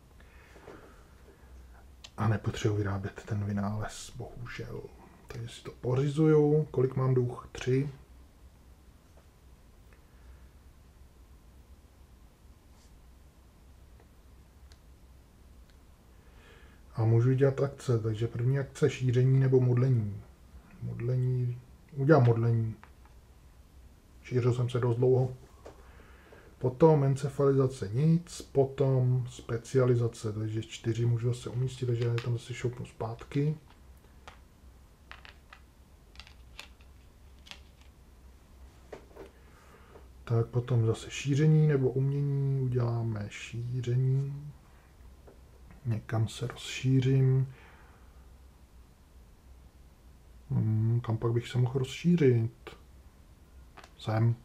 A nepotřebuji vyrábět ten vynález, bohužel. Takže si to pořizuju. Kolik mám duch? Tři. A můžu dělat akce, takže první akce šíření nebo modlení. Modlení, udělám modlení. Šířil jsem se dost dlouho. Potom encefalizace nic, potom specializace, takže čtyři můžu zase umístit, takže já tam zase šoupnu zpátky. Tak potom zase šíření nebo umění, uděláme šíření. Někam se rozšířím. Hmm, kam pak bych se mohl rozšířit? Sem.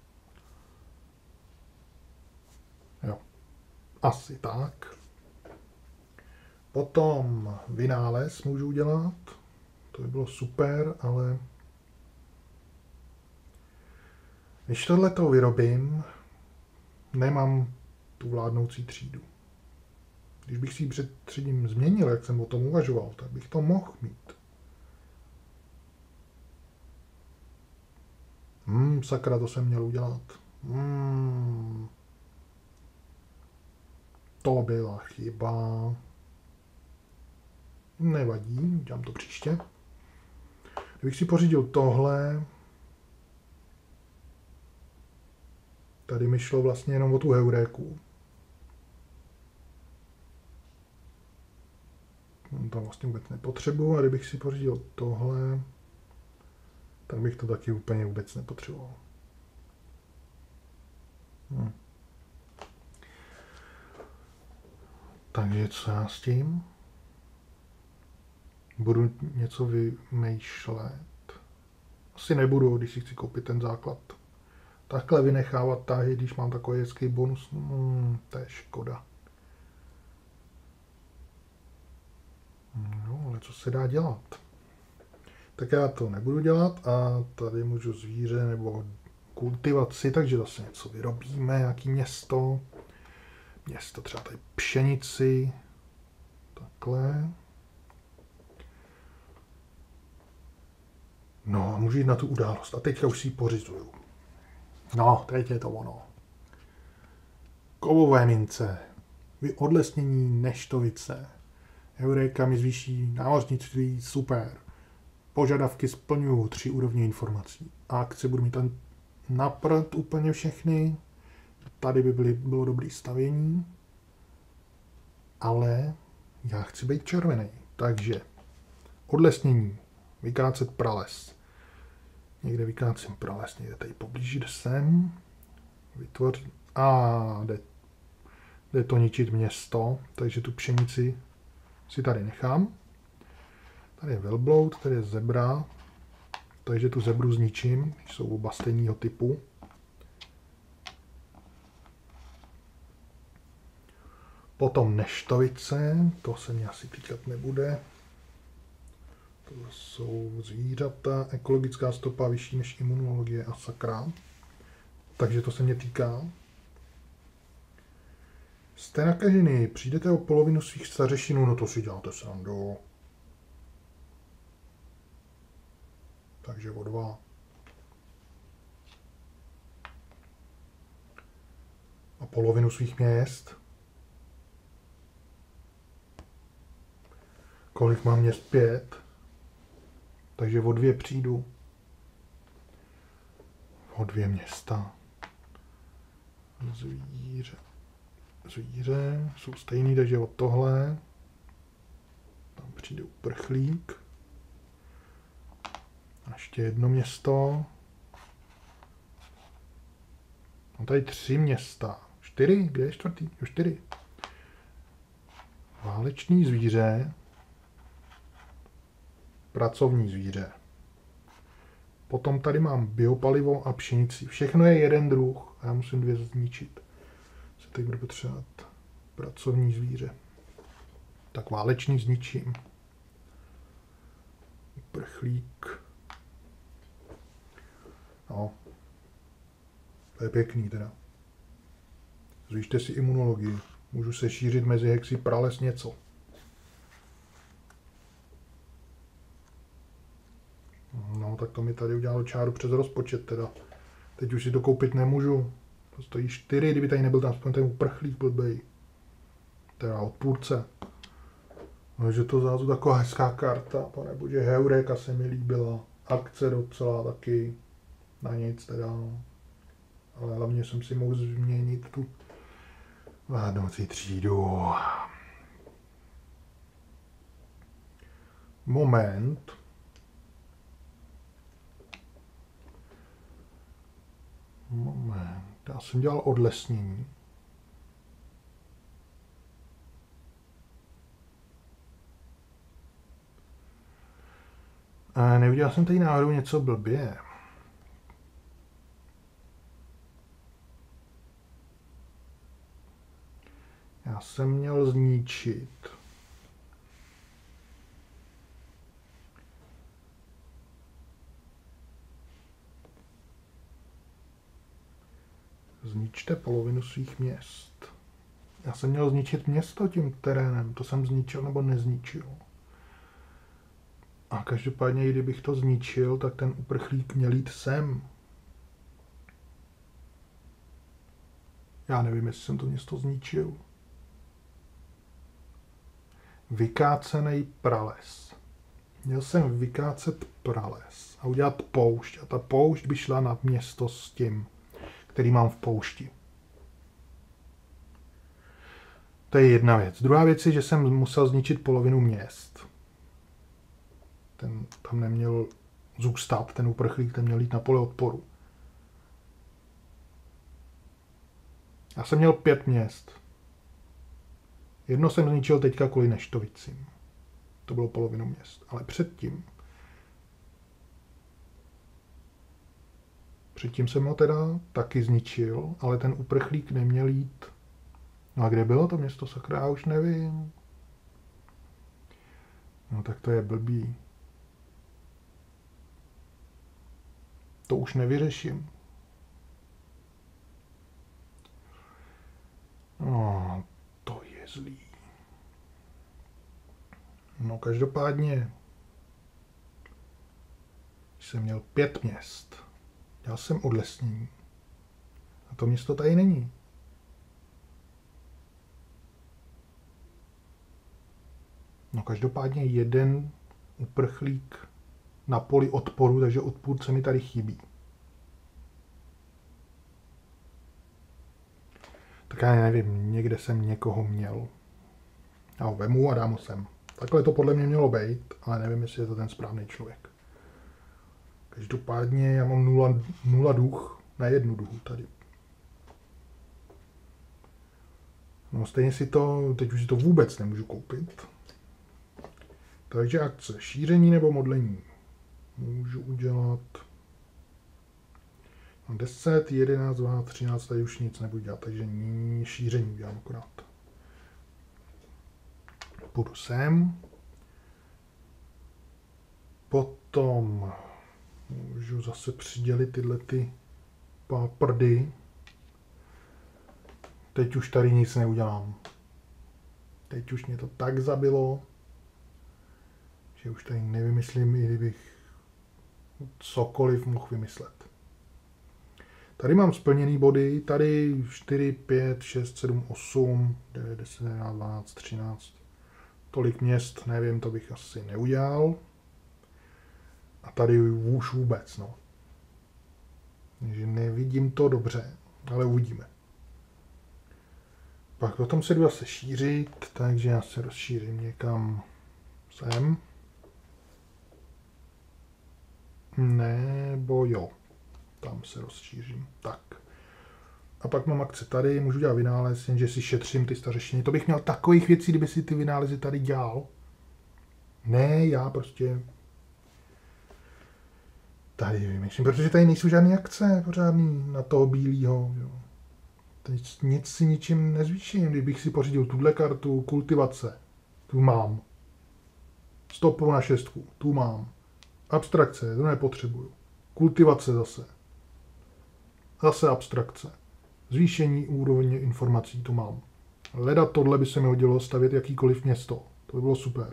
Jo. Asi tak. Potom vynález můžu udělat. To by bylo super, ale když tohleto vyrobím, nemám tu vládnoucí třídu. Když bych si ji před třídím změnil, jak jsem o tom uvažoval, tak bych to mohl mít. Hmm, sakra, to jsem měl udělat. Hmm. To byla chyba. Nevadí, udělám to příště. Kdybych si pořídil tohle, tady mi šlo vlastně jenom o tu heuréku. To vlastně vůbec nepotřebuji, a kdybych si pořídil tohle, tak bych to taky úplně vůbec nepotřeboval. Hm. Takže co já s tím? Budu něco vymýšlet. Asi nebudu, když si chci koupit ten základ. Takhle vynechávat tahy, když mám takový hezký bonus, hmm, to je škoda. No, ale co se dá dělat? Tak já to nebudu dělat a tady můžu zvíře nebo kultivaci, takže zase něco vyrobíme, nějaký město. Město, třeba tady pšenici. Takhle. No a můžu jít na tu událost. A teďka už si ji pořizuju. No, teď je to ono. Kovové mince. Odlesnění neštovice. Heuréka mi zvýší námořnictví, super. Požadavky splňuju tři úrovně informací. A akce budu mít tam naprd úplně všechny. Tady by byly, bylo dobré stavění. Ale já chci být červený. Takže odlesnění. Vykácet prales. Někde vykácím prales, někde tady poblíž, kde jsem. Vytvořím. A jde, jde to ničit město, takže tu pšenici si tady nechám. Tady je velbloud, tady je zebra, takže tu zebru zničím, jsou oba stejného typu. Potom neštovice, to se mi asi týkat nebude. To jsou zvířata, ekologická stopa vyšší než imunologie a sakra. Takže to se mě týká. Jste nakažený, přijdete o polovinu svých stařešinů, no to si děláte srandu. Takže o dva. A polovinu svých měst. Kolik mám měst? Pět. Takže o dvě přijdu. O dvě města. Zvíře. Zvíře jsou stejný, takže od tohle. Tam přijde uprchlík. A ještě jedno město. tady tři města. Čtyři? Kde je čtvrtý? Jo, čtyři. Válečný zvíře. Pracovní zvíře. Potom tady mám biopalivo a pšenici. Všechno je jeden druh. A já musím dvě zničit. Se teď budu potřebovat pracovní zvíře. Tak válečný zničím. Prchlík. No. To je pěkný teda. Zvýšte si imunologii. Můžu se šířit mezi hexy prales něco. No, tak to mi tady udělalo čáru přes rozpočet teda. Teď už si to koupit nemůžu. To stojí čtyři, kdyby tady nebyl tam aspoň ten uprchlík blbej. Teda odpůrce. No, že to zase taková hezká karta, panebože Heureka se mi líbila. Akce docela taky. Na nic teda. Ale hlavně jsem si mohl změnit tu vládnoucí třídu. Moment. Moment. Já jsem dělal odlesnění. A neudělal jsem tady náhodou něco blbě. Já jsem měl zničit. Zničte polovinu svých měst. Já jsem měl zničit město tím terénem. To jsem zničil nebo nezničil. A každopádně, i kdybych to zničil, tak ten uprchlík měl jít sem. Já nevím, jestli jsem to město zničil. Vykácený prales. Měl jsem vykácet prales a udělat poušť. A ta poušť by šla na město s tím, který mám v poušti. To je jedna věc. Druhá věc je, že jsem musel zničit polovinu měst. Ten tam neměl zůstat, ten uprchlík, ten měl jít na pole odporu. Já jsem měl pět měst. Jedno jsem zničil teďka kvůli Neštovicím. To bylo polovinu měst. Ale předtím... Předtím jsem ho teda taky zničil, ale ten uprchlík neměl jít. No a kde bylo to město, sakra, já už nevím. No tak to je blbý. To už nevyřeším. No, to je zlý. No každopádně jsem měl pět měst. Já jsem odlesnění. A to město tady není. No každopádně jeden uprchlík na poli odporu, takže odpůrce mi tady chybí. Tak já nevím, někde jsem někoho měl. Já ho vemu a dám ho sem. Takhle to podle mě mělo být, ale nevím, jestli je to ten správný člověk. Každopádně já mám nula, nula duch na jednu duhu tady. No stejně si to, teď už si to vůbec nemůžu koupit. Takže akce šíření nebo modlení. Můžu udělat deset, jedenáct, dvanáct, třináct, tady už nic nebudu dělat, takže ní šíření udělám akorát. Půjdu sem. Potom můžu zase přidělit tyhle ty páprdy. Teď už tady nic neudělám. Teď už mě to tak zabilo, že už tady nevymyslím, i kdybych cokoliv mohl vymyslet. Tady mám splněný body, tady čtyři, pět, šest, sedm, osm, devět, deset, jedenáct, dvanáct, třináct. Tolik měst, nevím, to bych asi neudělal. A tady už vůbec, no. Takže nevidím to dobře, ale uvidíme. Pak potom se jdu zase šířit, takže já se rozšířím někam sem. Nebo jo, tam se rozšířím. Tak. A pak mám akce tady, můžu dělat vynález, jenže si šetřím ty stařešiny. To bych měl takových věcí, kdyby si ty vynálezy tady dělal. Ne, já prostě tady vymýšlím, protože tady nejsou žádné akce pořádný na toho bílýho. Jo. Teď nic si ničím nezvýším. Kdybych si pořídil tuhle kartu, kultivace, tu mám. Stopu na šestku, tu mám. Abstrakce, to nepotřebuju. Kultivace zase. Zase abstrakce. Zvýšení úrovně informací, to mám. Hledat tohle by se mi hodilo stavět jakýkoliv město. To by bylo super.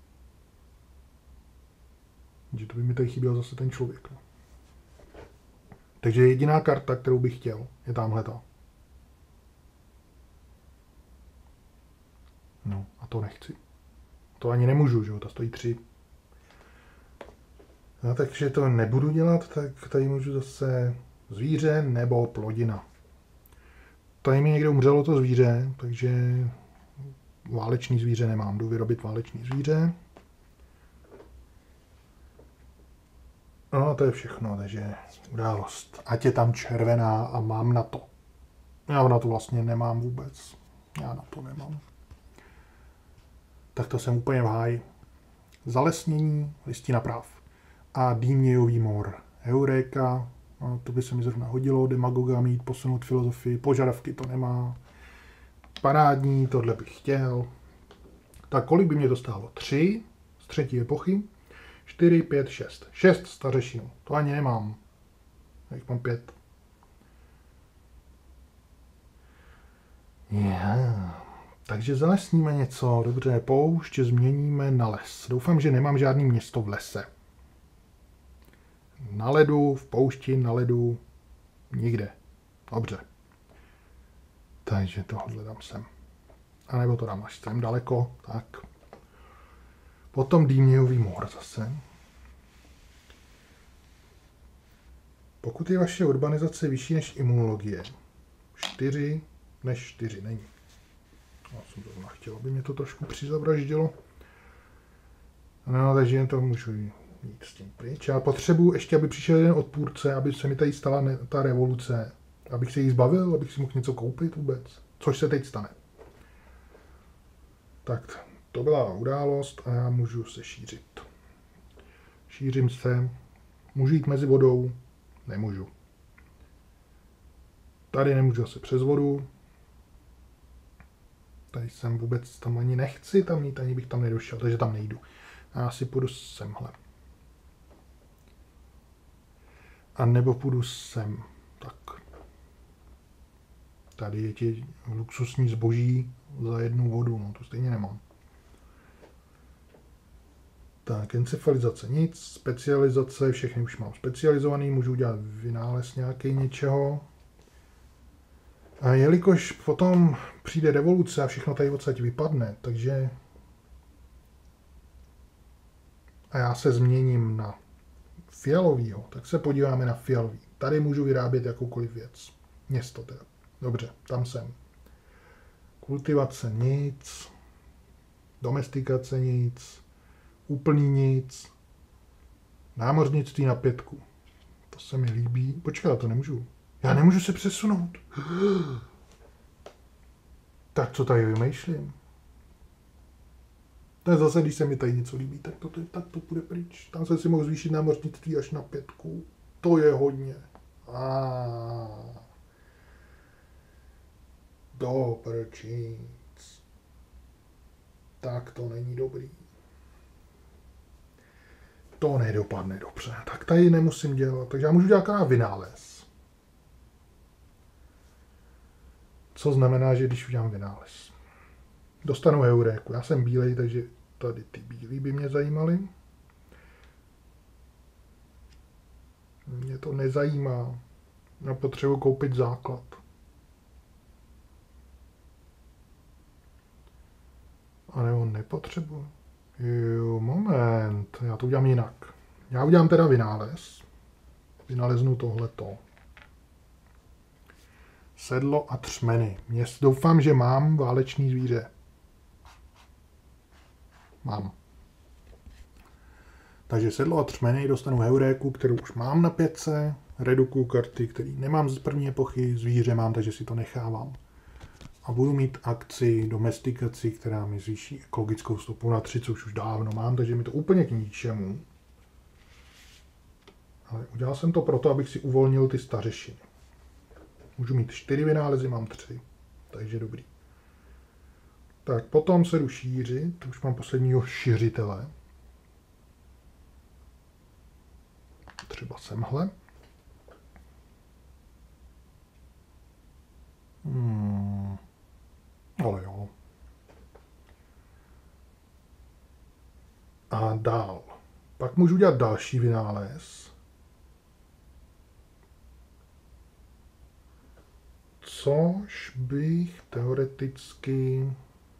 Že to by mi tady chyběl zase ten člověk. No. Takže jediná karta, kterou bych chtěl, je tamhleta. No a to nechci. To ani nemůžu, že jo, ta stojí tři. No, takže to nebudu dělat, tak tady můžu zase zvíře nebo plodina. Tady mi někde umřelo to zvíře, takže válečný zvíře nemám. Jdu vyrobit válečný zvíře. No a to je všechno, takže událost. Ať je tam červená a mám na to. Já na to vlastně nemám vůbec. Já na to nemám. Tak to jsem úplně v háji. Zalesnění, listina práv. A dýmějový mor. Heuréka, no, to by se mi zrovna hodilo. Demagoga mít, posunout filozofii. Požadavky to nemá. Parádní, tohle bych chtěl. Tak kolik by mě to stálo? Tři z třetí epochy. Čtyři, pět, šest. Šest stařešinů. To ani nemám. Jak mám pět. Yeah. Takže zalesníme něco. Dobře, poušť změníme na les. Doufám, že nemám žádný město v lese. Na ledu, v poušti, na ledu, nikde. Dobře. Takže tohle dám sem. A nebo to dám až sem daleko. Tak. Potom dýmějový mor zase. Pokud je vaše urbanizace vyšší než imunologie, čtyři než čtyři není. Já jsem to chtěl, aby mě to trošku přizavraždilo. No, takže to můžu jít s tím pryč. Já potřebuji ještě, aby přišel jeden odpůrce, aby se mi tady stala ne, ta revoluce. Abych se jí zbavil, abych si mohl něco koupit vůbec. Což se teď stane. Tak, to byla událost a já můžu se šířit. Šířím se. Můžu jít mezi vodou? Nemůžu. Tady nemůžu zase přes vodu. Tady jsem vůbec tam ani nechci tam jít, ani bych tam nedošel, takže tam nejdu. A já si půjdu semhle. A nebo půjdu sem. Tak. Tady je ti luxusní zboží za jednu vodu, no to stejně nemám. Tak, encefalizace nic, specializace, všechny už mám specializovaný, můžu udělat vynález nějaký něčeho. A jelikož potom přijde revoluce a všechno tady odsaď vypadne, takže a já se změním na fialovýho, tak se podíváme na fialový. Tady můžu vyrábět jakoukoliv věc. Město teda. Dobře, tam jsem. Kultivace nic. Domestikace nic. Úplný nic. Námořnictví na pětku. To se mi líbí. Počkej, to nemůžu. Já nemůžu se přesunout. Tak co tady vymýšlím? To je zase, když se mi tady něco líbí, tak to, tak to půjde pryč. Tam se si mohl zvýšit námořnictví až na pětku. To je hodně. A do prčic. Tak to není dobrý. To nedopadne dobře. Tak tady nemusím dělat. Takže já můžu dělat vynález. Co znamená, že když udělám vynález, dostanu heuréku. Já jsem bílej, takže tady ty bílý by mě zajímaly. Mě to nezajímá. Já potřebuji koupit základ. A nebo nepotřebuji. Jo, moment. Já to udělám jinak. Já udělám teda vynález. Vynaleznu tohleto. Sedlo a třmeny. Mě doufám, že mám válečný zvíře. Mám. Takže sedlo a třmeny, dostanu heuréku, kterou už mám na pětce. redukuju karty, které nemám z první epochy, zvíře mám, takže si to nechávám. A budu mít akci domestikaci, která mi zvýší ekologickou stopu na tři, což už dávno mám, takže mi to úplně k ničemu. Ale udělal jsem to proto, abych si uvolnil ty stařešiny. Můžu mít čtyři vynálezy, mám tři, takže dobrý. Tak potom se jdu šířit, už mám posledního šiřitele. Třeba semhle. Hmm. Ale jo. A dál. Pak můžu dělat další vynález. Což bych teoreticky...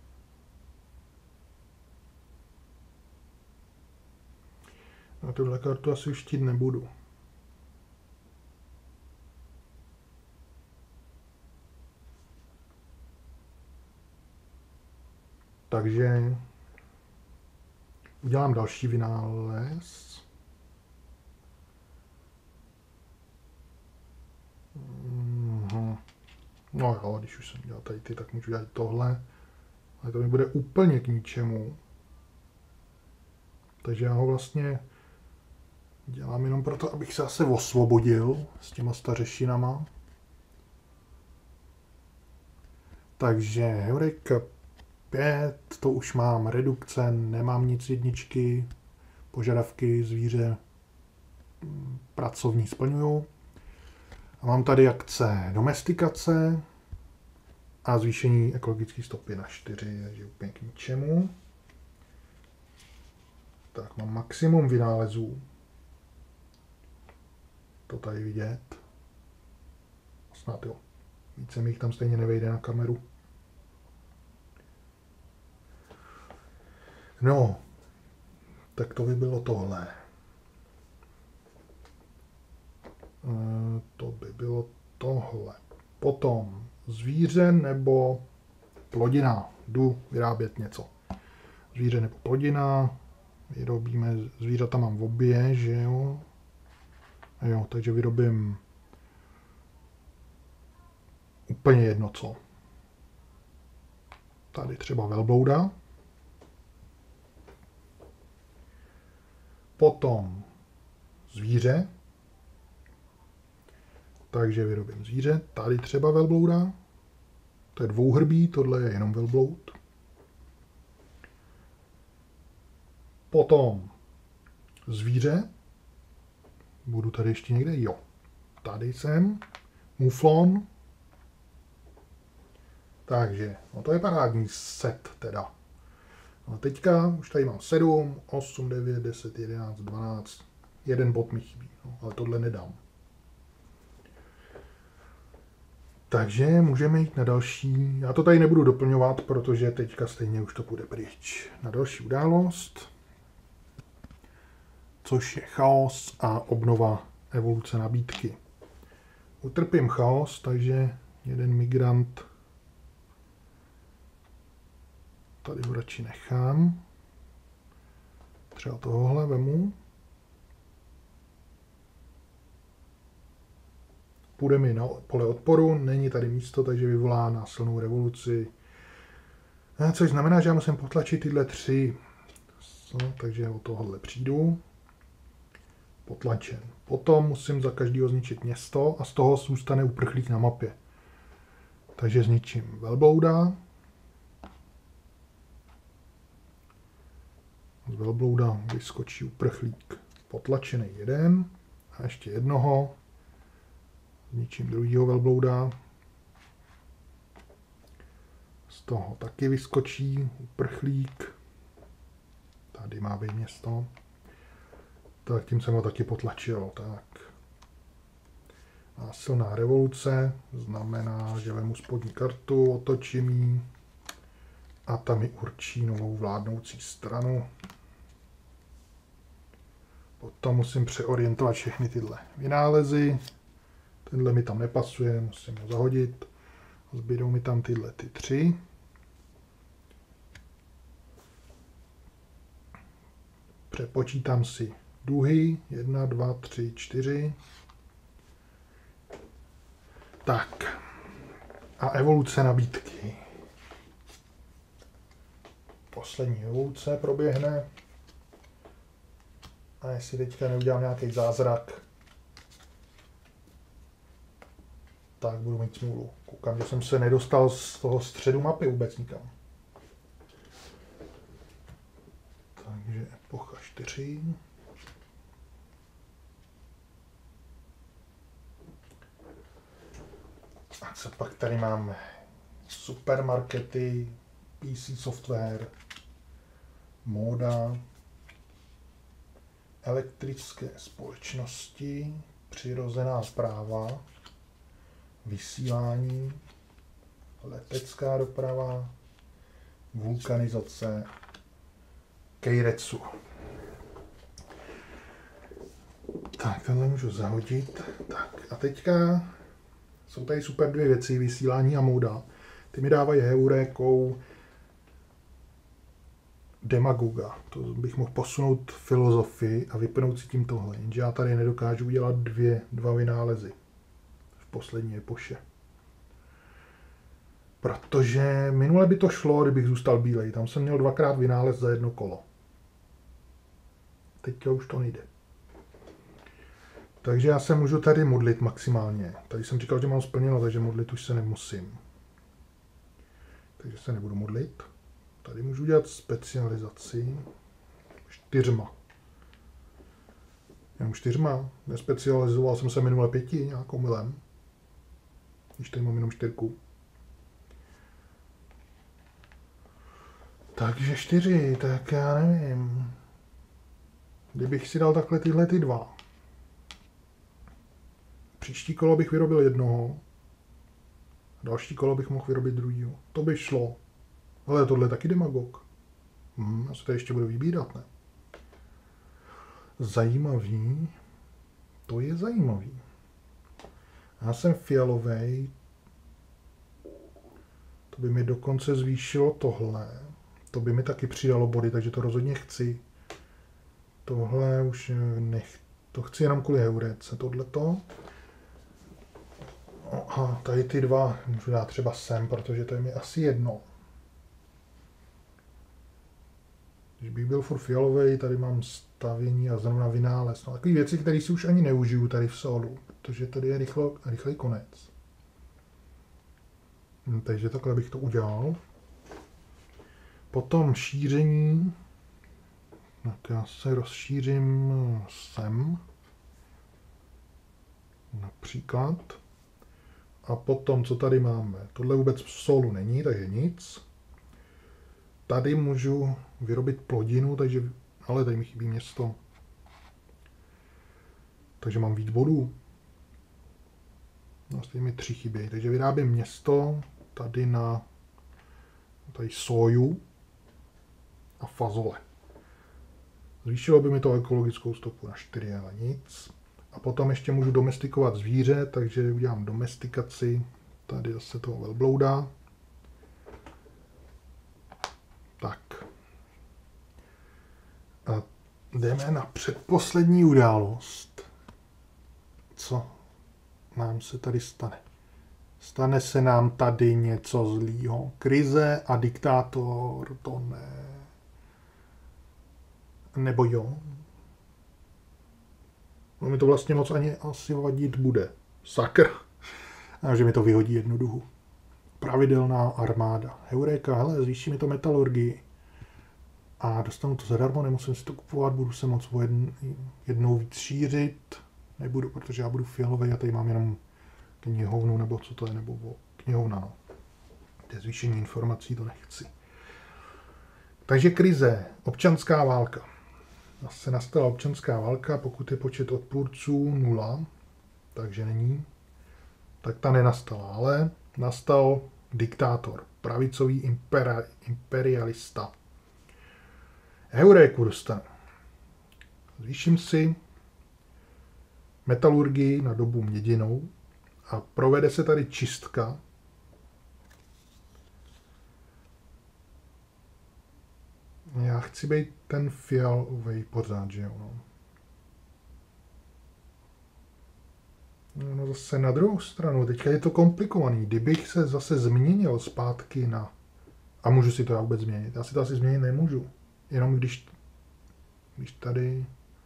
Na tuhle kartu asi už chtít nebudu. Takže udělám další vynález. Mhm. No jo, když už jsem dělal tady ty, tak můžu dělat tohle. Ale to mi bude úplně k ničemu. Takže já ho vlastně dělám jenom proto, abych se zase osvobodil s těma stařešinama. Takže Heureka pět, to už mám redukce, nemám nic jedničky, požadavky zvíře pracovní splňuju. A mám tady akce domestikace a zvýšení ekologické stopy na čtyři, takže úplně k ničemu. Tak mám maximum vynálezů. To tady vidět. Snad jo. Více mi jich tam stejně nevejde na kameru. No, tak to by bylo tohle. E, to by bylo tohle. Potom zvíře nebo plodina. Jdu vyrábět něco. Zvíře nebo plodina. Vyrobíme, zvířata mám v obě, že jo. A jo, takže vyrobím úplně jedno co. Tady třeba velblouda. Potom zvíře. Takže vyrobím zvíře. Tady třeba velblouda. To je dvouhrbý, tohle je jenom velbloud. Potom zvíře. Budu tady ještě někde? Jo. Tady jsem. Muflon. Takže, no to je parádní set teda. A teďka už tady mám sedm, osm, devět, deset, jedenáct, dvanáct. Jeden bod mi chybí, no, ale tohle nedám. Takže můžeme jít na další. Já to tady nebudu doplňovat, protože teďka stejně už to půjde pryč. Na další událost. Což je chaos a obnova evoluce nabídky. Utrpím chaos, takže jeden migrant tady ho radši nechám. Třeba tohohle vemu. Půjde mi na pole odporu, není tady místo, takže vyvolá násilnou revoluci. Což znamená, že já musím potlačit tyhle tři. No, takže o tohle přijdu. Potlačen. Potom musím za každého zničit město a z toho zůstane uprchlík na mapě. Takže zničím velblouda. Z velblouda vyskočí uprchlík. Potlačený jeden. A ještě jednoho. Zničím druhýho velblouda. Z toho taky vyskočí uprchlík. Tady má být město. Tak tím jsem ho taky potlačil. Tak. A silná revoluce znamená, že vemu spodní kartu, otočím ji a tam mi určí novou vládnoucí stranu. Potom musím přeorientovat všechny tyhle vynálezy. Tenhle mi tam nepasuje, musím ho zahodit. Zbydou mi tam tyhle ty tři. Přepočítám si duhy. jedna, dva, tři, čtyři. Tak. A evoluce nabídky. Poslední evoluce proběhne. A jestli teďka neudělám nějaký zázrak, tak budu mít smůlu. Koukám, že jsem se nedostal z toho středu mapy vůbec nikam. Takže epocha čtyři. A co pak tady máme? Supermarkety, P C software, móda, elektrické společnosti, přirozená práva, vysílání, letecká doprava, vulkanizace, Keiretsu. Tak, tohle můžu zahodit. Tak, a teďka jsou tady super dvě věci, vysílání a móda. Ty mi dávají heurékou demagoga. To bych mohl posunout filozofii a vypnout si tím tohle. Jenže já tady nedokážu udělat dvě, dva vynálezy v poslední epoše. Protože minule by to šlo, kdybych zůstal bílej. Tam jsem měl dvakrát vynález za jedno kolo. Teďka už to nejde. Takže já se můžu tady modlit maximálně. Tady jsem říkal, že mám splněno, takže modlit už se nemusím. Takže se nebudu modlit. Tady můžu dělat specializaci čtyřma. Jenom čtyřma. Nespecializoval jsem se minule pěti nějakou milem. Když tady mám jenom čtyřku. Takže čtyři, tak já nevím. Kdybych si dal takhle tyhle ty dva. Příští kolo bych vyrobil jednoho. Další kolo bych mohl vyrobit druhýho. To by šlo. Ale tohle je taky demagog. Hm, já se tady ještě budu vybírat, ne? Zajímavý. To je zajímavý. Já jsem fialovej. To by mi dokonce zvýšilo tohle. To by mi taky přidalo body, takže to rozhodně chci. Tohle už nech. To chci jenom kvůli heuréce. Tohleto. A tady ty dva můžu dát třeba sem, protože to je mi asi jedno. Když bych byl furt fialovej, tady mám stavění a zrovna vynález. No, takové věci, které si už ani neužiju tady v solu, protože tady je rychlo, rychlej konec. Hm, takže takhle bych to udělal. Potom šíření. Tak já se rozšířím sem. Například. A potom, co tady máme? Tohle vůbec v solu není, takže nic. Tady můžu vyrobit plodinu, takže, ale tady mi chybí město. Takže mám víc bodů. No, tady mi tři chybějí. Takže vyrábím město tady na tady soju a fazole. Zvýšilo by mi to ekologickou stopu na čtyři, ale nic. A potom ještě můžu domestikovat zvíře, takže udělám domestikaci. Tady zase toho velblouda. Tak. A jdeme na předposlední událost. Co nám se tady stane? Stane se nám tady něco zlýho. Krize a diktátor, to ne. Nebo jo? No mi to vlastně moc ani asi vadit bude. Sakr. A že mi to vyhodí jednoduchu. Pravidelná armáda. Heuréka, hele, zvýší mi to metalurgii. A dostanu to zadarmo, nemusím si to kupovat, budu se moc jedn, jednou víc šířit. Nebudu, protože já budu fialový a tady mám jenom knihovnu, nebo co to je, nebo knihovna, no. To je zvýšení informací, to nechci. Takže krize, občanská válka. Zase nastala občanská válka, pokud je počet odpůrců nula, takže není, tak ta nenastala, ale nastal diktátor, pravicový impera, imperialista. Heuréku dostanu. Zvýším si metalurgii na dobu mědinou a provede se tady čistka. Já chci být ten fialový pořád, že jo. No. No zase na druhou stranu, teďka je to komplikovaný. Kdybych se zase změnil zpátky na... A můžu si to já vůbec změnit. Já si to asi změnit nemůžu. Jenom když, když tady...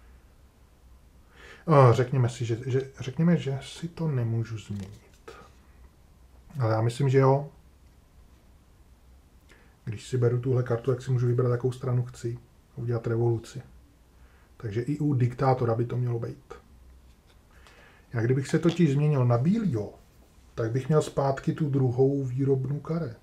O, řekněme si, že, že, řekněme, že si to nemůžu změnit. Ale já myslím, že jo. Když si beru tuhle kartu, tak si můžu vybrat, jakou stranu chci. Udělat revoluci. Takže i u diktátora by to mělo být. Já kdybych se totiž změnil na bílýho, tak bych měl zpátky tu druhou výrobnu karet.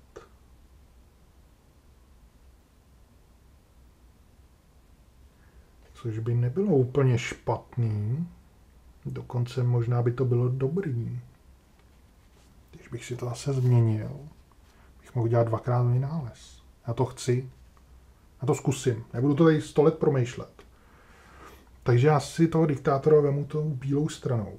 Což by nebylo úplně špatný. Dokonce možná by to bylo dobrý. Když bych si to zase změnil, bych mohl dělat dvakrát vynález. Já to chci. Já to zkusím. Nebudu to tady sto let promýšlet. Takže já si toho diktátora vemu tou bílou stranou.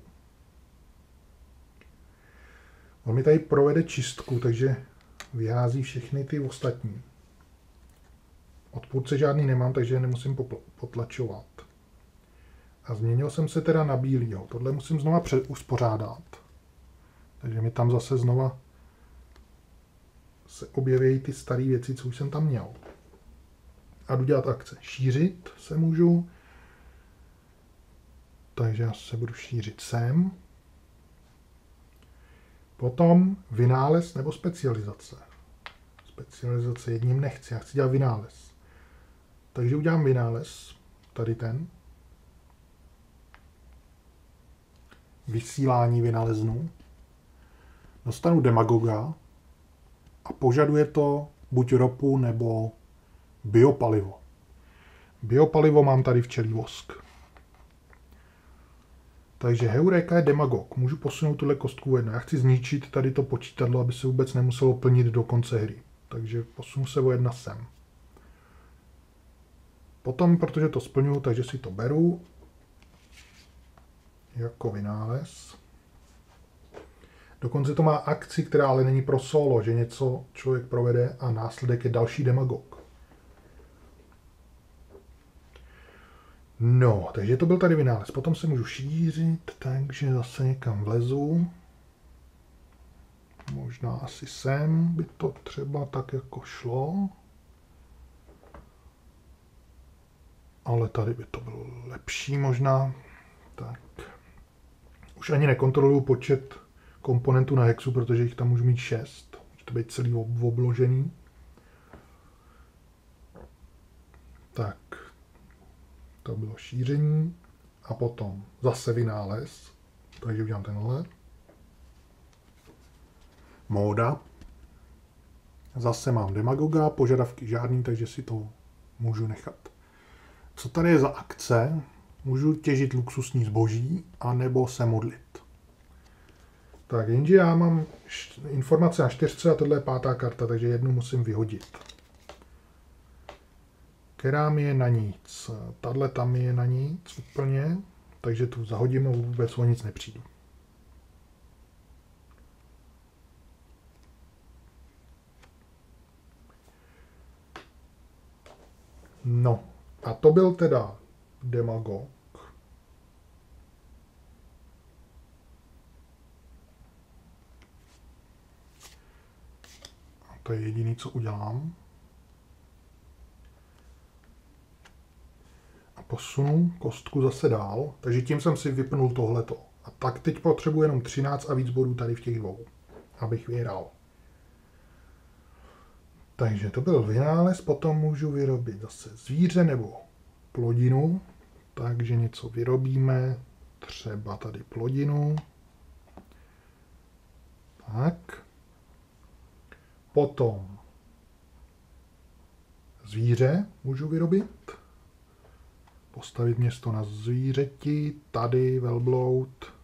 On mi tady provede čistku, takže vyhází všechny ty ostatní. Odpůrce žádný nemám, takže je nemusím potlačovat. A změnil jsem se teda na bílýho. Tohle musím znova uspořádat. Takže mi tam zase znova se objeví ty staré věci, co už jsem tam měl. A jdu dělat akce. Šířit se můžu. Takže já se budu šířit sem. Potom vynález nebo specializace. Specializace jedním nechci, já chci dělat vynález. Takže udělám vynález, tady ten. Vysílání vynaleznů. Dostanu demagoga a požaduje to buď ropu nebo biopalivo. Biopalivo mám tady včelí vosk. Takže Heureka je demagog. Můžu posunout tuhle kostku jedno. Já chci zničit tady to počítadlo, aby se vůbec nemuselo plnit do konce hry. Takže posunu se o jedna sem. Potom, protože to splňuju, takže si to beru jako vynález. Dokonce to má akci, která ale není pro solo, že něco člověk provede a následek je další demagog. No, takže to byl tady vynález. Potom se můžu šířit, takže zase někam vlezu. Možná asi sem by to třeba tak jako šlo. Ale tady by to bylo lepší možná. Tak. Už ani nekontroluju počet komponentů na hexu, protože jich tam můžu mít šest. Může to být celý obložený. Tak. To bylo šíření. A potom zase vynález. Takže udělám tenhle. Móda. Zase mám demagoga, požadavky žádný, takže si to můžu nechat. Co tady je za akce? Můžu těžit luxusní zboží, anebo se modlit. Tak, jenže já mám informace na čtyřce a tohle je pátá karta, takže jednu musím vyhodit. Která mi je na nic. Tahle tam je na nic úplně, takže tu zahodím a vůbec o nic nepřijdu. No, a to byl teda demagog. A to je jediný, co udělám. A posunu kostku zase dál, takže tím jsem si vypnul tohleto. A tak teď potřebuji jenom třináct a víc bodů tady v těch dvou, abych vyhrál. Takže to byl vynález, potom můžu vyrobit zase zvíře nebo plodinu. Takže něco vyrobíme, třeba tady plodinu. Tak. Potom zvíře můžu vyrobit. Postavit město na zvířeti, tady velbloud.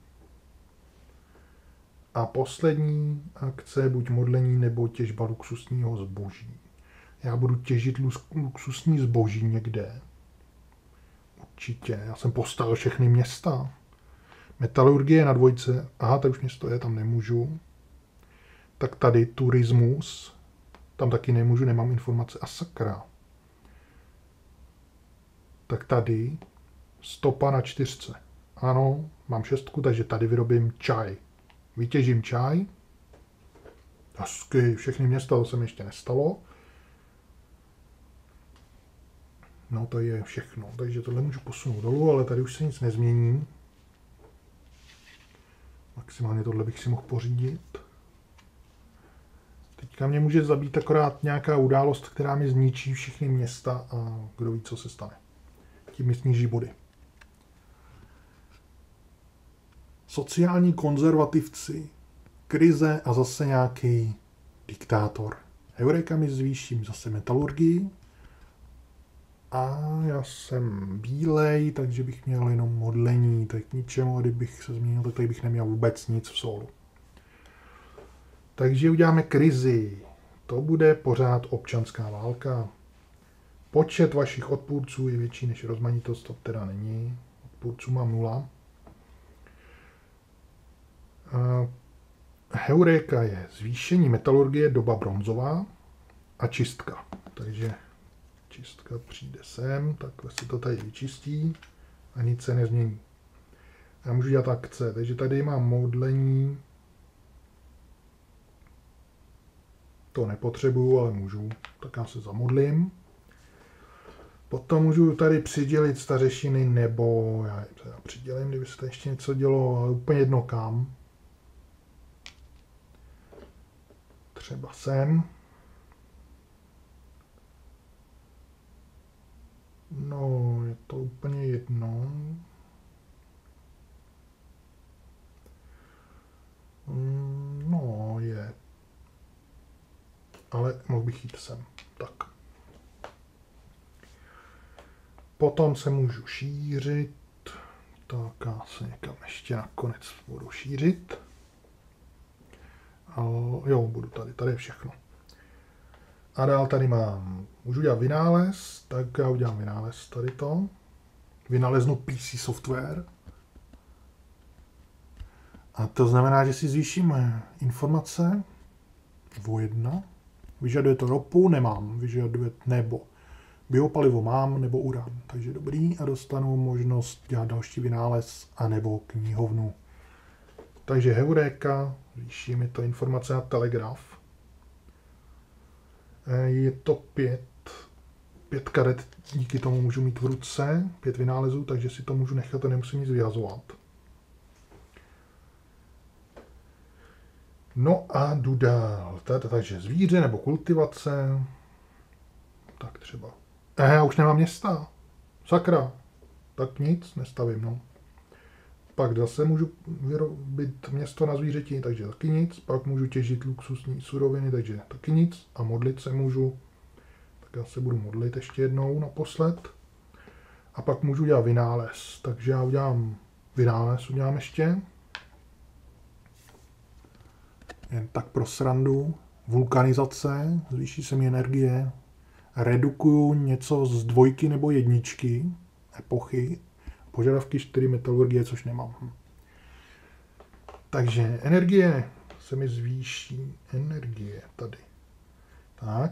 A poslední akce, buď modlení nebo těžba luxusního zboží. Já budu těžit luxusní zboží někde. Určitě. Já jsem postavil všechny města. Metalurgie na dvojce. Aha, tady už město je, tam nemůžu. Tak tady turismus. Tam taky nemůžu, nemám informace. A sakra. Tak tady stopa na čtyřce. Ano, mám šestku, takže tady vyrobím čaj. Vytěžím čaj. Hezky, všechny města, to se mi ještě nestalo. No to je všechno, takže tohle můžu posunout dolů, ale tady už se nic nezmění. Maximálně tohle bych si mohl pořídit. Teďka mě může zabít akorát nějaká událost, která mi zničí všechny města a kdo ví, co se stane. Tím mi sníží body. Sociální konzervativci, krize a zase nějaký diktátor. Heureka mi zvýším zase metalurgii. A já jsem bílej, takže bych měl jenom modlení, tak k ničemu, a kdybych se změnil, tak tady bych neměl vůbec nic v solu. Takže uděláme krizi. To bude pořád občanská válka. Počet vašich odpůrců je větší než rozmanitost, to teda není. Odpůrců mám nula. Heureka je zvýšení metalurgie, doba bronzová a čistka. Takže čistka přijde sem, takhle se to tady vyčistí a nic se nezmění. Já můžu dělat akce, takže tady mám modlení. To nepotřebuju, ale můžu, tak já se zamodlím. Potom můžu tady přidělit stařešiny, nebo já je teda přidělím, kdyby se tady ještě něco dělo, ale úplně jedno kam. Třeba sem. No, je to úplně jedno. No, je. Ale mohl bych jít sem. Tak. Potom se můžu šířit. Tak já se někam ještě nakonec budu šířit. A jo, budu tady. Tady je všechno. A dál tady mám, můžu dělat vynález, tak já udělám vynález tady to. Vynaleznu P C software. A to znamená, že si zvýšíme informace. O jedna. Vyžaduje to ropu, nemám. Vyžaduje nebo biopalivo mám, nebo uran. Takže dobrý. A dostanu možnost dělat další vynález, a nebo knihovnu. Takže Heureka, zvýšíme to informace na telegraf. Je to pět, pět karet, díky tomu můžu mít v ruce, pět vynálezů, takže si to můžu nechat a nemusím nic vyhazovat. No a jdu dál. Takže zvíře nebo kultivace. Tak třeba. Eh, já už nemám města. Sakra. Tak nic, nestavím, no. Pak zase můžu vyrobit město na zvířeti, takže taky nic. Pak můžu těžit luxusní suroviny, takže taky nic. A modlit se můžu. Tak já se budu modlit ještě jednou naposled. A pak můžu dělat vynález. Takže já udělám vynález, udělám ještě. Jen tak pro srandu. Vulkanizace, zvýší se mi energie. Redukuju něco z dvojky nebo jedničky. Epochy. Požadavky čtyři metalurgie, což nemám. Takže energie se mi zvýší. Energie tady. Tak.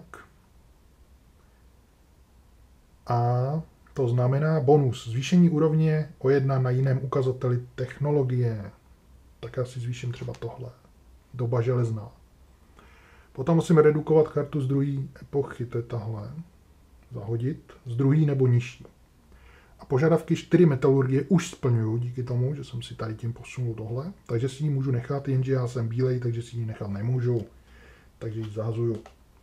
A to znamená bonus. Zvýšení úrovně o jedna na jiném ukazateli technologie. Tak já si zvýším třeba tohle. Doba železná. Potom musím redukovat kartu z druhé epochy. To je tahle. Zahodit. Z druhé nebo nižší. A požadavky čtyři metalurgie už splňuju díky tomu, že jsem si tady tím posunul tohle. Takže si ji můžu nechat, jenže já jsem bílej, takže si ji nechat nemůžu. Takže ji zahazuju.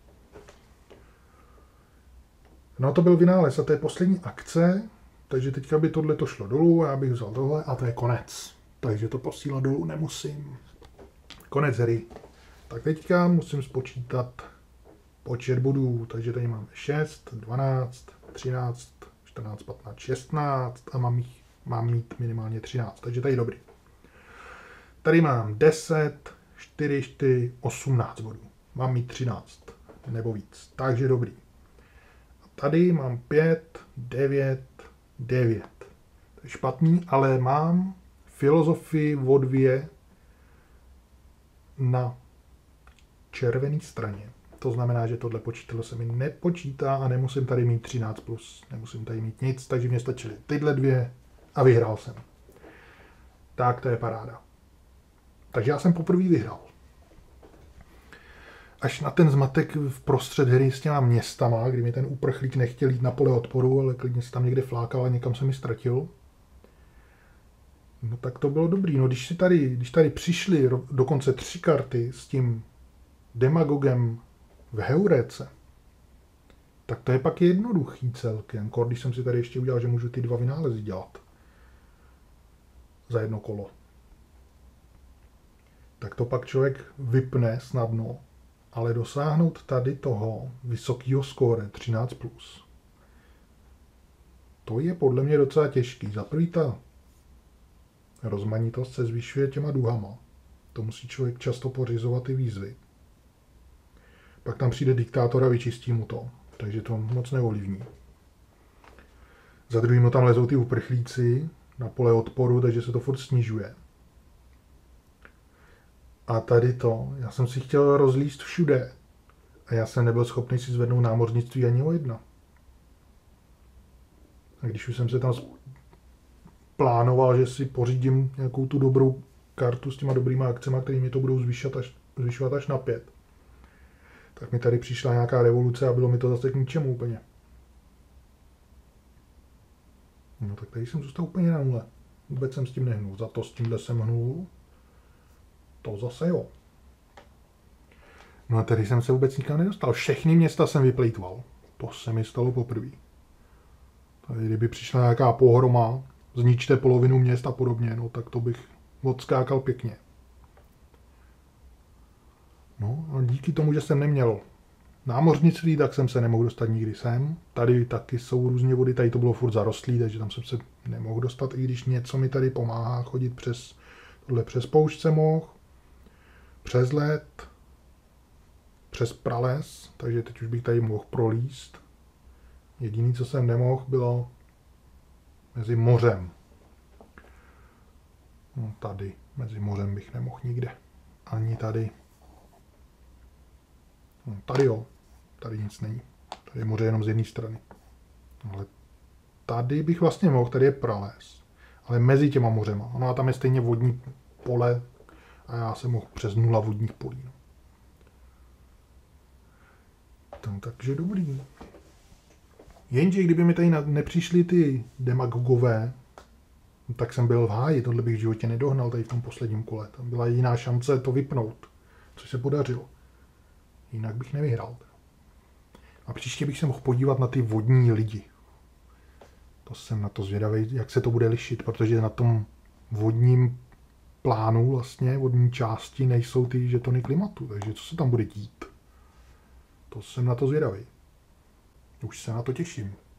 No to byl vynález a to je poslední akce. Takže teďka by tohle to šlo dolů a já bych vzal tohle a to je konec. Takže to posílat dolů nemusím. Konec hry. Tak teďka musím spočítat počet bodů. Takže tady máme šest, dvanáct, třináct, čtrnáct, patnáct, šestnáct a mám, jich, mám mít minimálně třináct, takže tady je dobrý. Tady mám deset, čtyři, čtyři, osmnáct bodů. Mám mít třináct nebo víc, takže dobrý. A tady mám pět, devět, devět. To je špatný, ale mám filozofii o dvě na červené straně. To znamená, že tohle počítadlo se mi nepočítá a nemusím tady mít třináct plus, nemusím tady mít nic, takže mě stačily tyhle dvě a vyhrál jsem. Tak to je paráda. Takže já jsem poprvé vyhrál. Až na ten zmatek v prostřed hry s těma městama, kdy mi ten uprchlík nechtěl jít na pole odporu, ale klidně se tam někde flákal a někam se mi ztratil. No tak to bylo dobrý. No když si tady, když tady přišly dokonce tři karty s tím demagogem v Heuréce, tak to je pak jednoduchý celkem. Kor, když jsem si tady ještě udělal, že můžu ty dva vynálezy dělat za jedno kolo. Tak to pak člověk vypne snadno, ale dosáhnout tady toho vysokého skóre třináct plus, to je podle mě docela těžký. Za prvý ta rozmanitost se zvyšuje těma duhama. To musí člověk často pořizovat ty výzvy. Pak tam přijde diktátor a vyčistí mu to. Takže to moc neovlivní. Za druhý mu tam lezou ty uprchlíci na pole odporu, takže se to furt snižuje. A tady to, já jsem si chtěl rozlíst všude. A já jsem nebyl schopný si zvednout námořnictví ani o jedna. A když už jsem se tam plánoval, že si pořídím nějakou tu dobrou kartu s těma dobrýma akcemi, které mi to budou zvyšovat až, zvyšovat až na pět, tak mi tady přišla nějaká revoluce a bylo mi to zase k ničemu úplně. No tak tady jsem zůstal úplně na nule. Vůbec jsem s tím nehnul. Za to s tímhle jsem hnul. To zase jo. No a tady jsem se vůbec nikam nedostal. Všechny města jsem vyplejtval. To se mi stalo poprvé. Tady kdyby přišla nějaká pohroma, zničte polovinu měst a podobně, no tak to bych odskákal pěkně. No a díky tomu, že jsem neměl námořnictví, tak jsem se nemohl dostat nikdy sem. Tady taky jsou různě vody, tady to bylo furt zarostlý, takže tam jsem se nemohl dostat, i když něco mi tady pomáhá chodit přes tohle přes poušť jsem mohl, přes led, přes prales, takže teď už bych tady mohl prolíst. Jediné, co jsem nemohl, bylo mezi mořem. No tady, mezi mořem bych nemohl nikde. Ani tady. No, tady jo, tady nic není. Tady je moře jenom z jedné strany. Ale tady bych vlastně mohl, tady je prales. Ale mezi těma mořema. No a tam je stejně vodní pole a já jsem mohl přes nula vodních polí. No. No, takže dobrý. Jenže kdyby mi tady nepřišli ty demagogové, tak jsem byl v háji, tohle bych v životě nedohnal tady v tom posledním kole. Tam byla jiná šance to vypnout, což se podařilo. Jinak bych nevyhrál. A příště bych se mohl podívat na ty vodní lidi. To jsem na to zvědavý, jak se to bude lišit, protože na tom vodním plánu vlastně, vodní části, nejsou ty žetony klimatu. Takže co se tam bude dít? To jsem na to zvědavý. Už se na to těším.